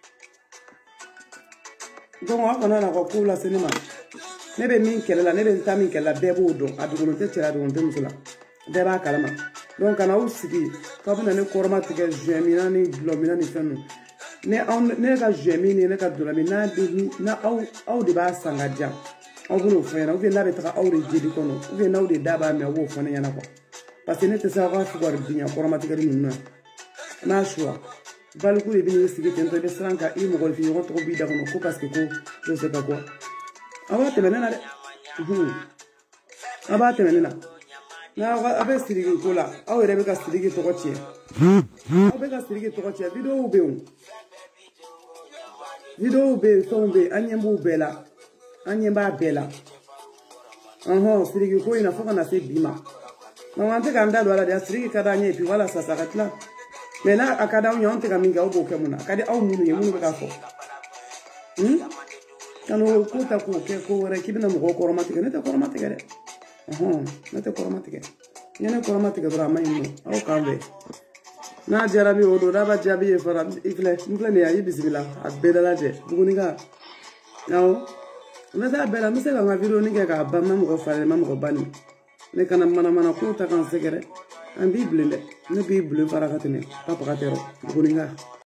donc aw kana na ka kow lase ne ma ne bɛ min kɛlɛ la ne bɛ n ta min kɛlɛ la bɛɛ b'o dɔn a dogolen tɛ cɛ la a dogolen tɛ muso la bɛɛ b'a kalama donc kana aw sigi k'aw bɛna ne kɔrɔma tigɛ zuɲɛmina ni gulɔmina ni fɛn ninnu ne aw ne ka zuɲɛmi ni ne ka dɔlɔmi n'a bɛ na aw aw de b'a san ka diya aw bɛn'o fɔ ɲɛna ou bien n'a bɛ taga aw de jeli kɔnɔ ou bien n'aw de da b'a mɛn aw b'o fɔ ne ɲɛna quoi parce que ne tɛ se aw ka fugari biɲɛ kɔrɔma tigɛli ninnu na n'a suwa baliku de bɛ n'i sigi ten tɔ i bɛ siran ka i mɔgɔnifin ɲɔgɔn tɔgɔ b'i da kɔnɔ ko parce que ko je sais pas quoi a b'a tɛmɛ ne la dɛ a b'a tɛmɛ ne la n'a bɛ siriki ko la aw yɛrɛ bɛ ka siriki tɔgɔ tiɲɛ aw bɛ ka siriki tɔgɔ tiɲɛ videow bɛ yen videow bɛ yen fɛnw bɛ yen an ɲɛ b'u bɛɛ la an ɲɛ b'a bɛɛ la ɔhɔn siriki ko in na fo ka na se bi ma donc an tɛ k'an da don a la dɛ siriki ka d'an ye puis voilà sa sa ka tila mais n'a a ka d'aw ye an tɛ ka min kɛ aw b'o kɛ mun na a ka di aw minnu ye minnu bɛ k'a fɔ ka n'o ko ta k'o kɛ ko wɛrɛ k'i bɛna mɔgɔw kɔrɔma tigɛ ne tɛ kɔrɔma tigɛ dɛ ɔhɔn ne tɛ kɔrɔma tigɛ ni ne kɔrɔma tigɛ dɔrɔn a ma ɲi nɔ aw k'an bɛn n'a jaabi o don n'a ma jaabi ye fana i filɛ n filɛ nin ye a y'i bisimila a bɛɛ dalajɛ Buguninga awɔ n bɛ taa bɛɛ la n bɛ se ka n ka video kɛ k'a ban n ma mɔgɔ falen n ma mɔgɔ bani ne kana manamana kow ta k'an sɛgɛrɛ an b'i bilen dɛ ne b'i bilen fara ka tɛmɛ papa ka tɛ yɔrɔ Buguninga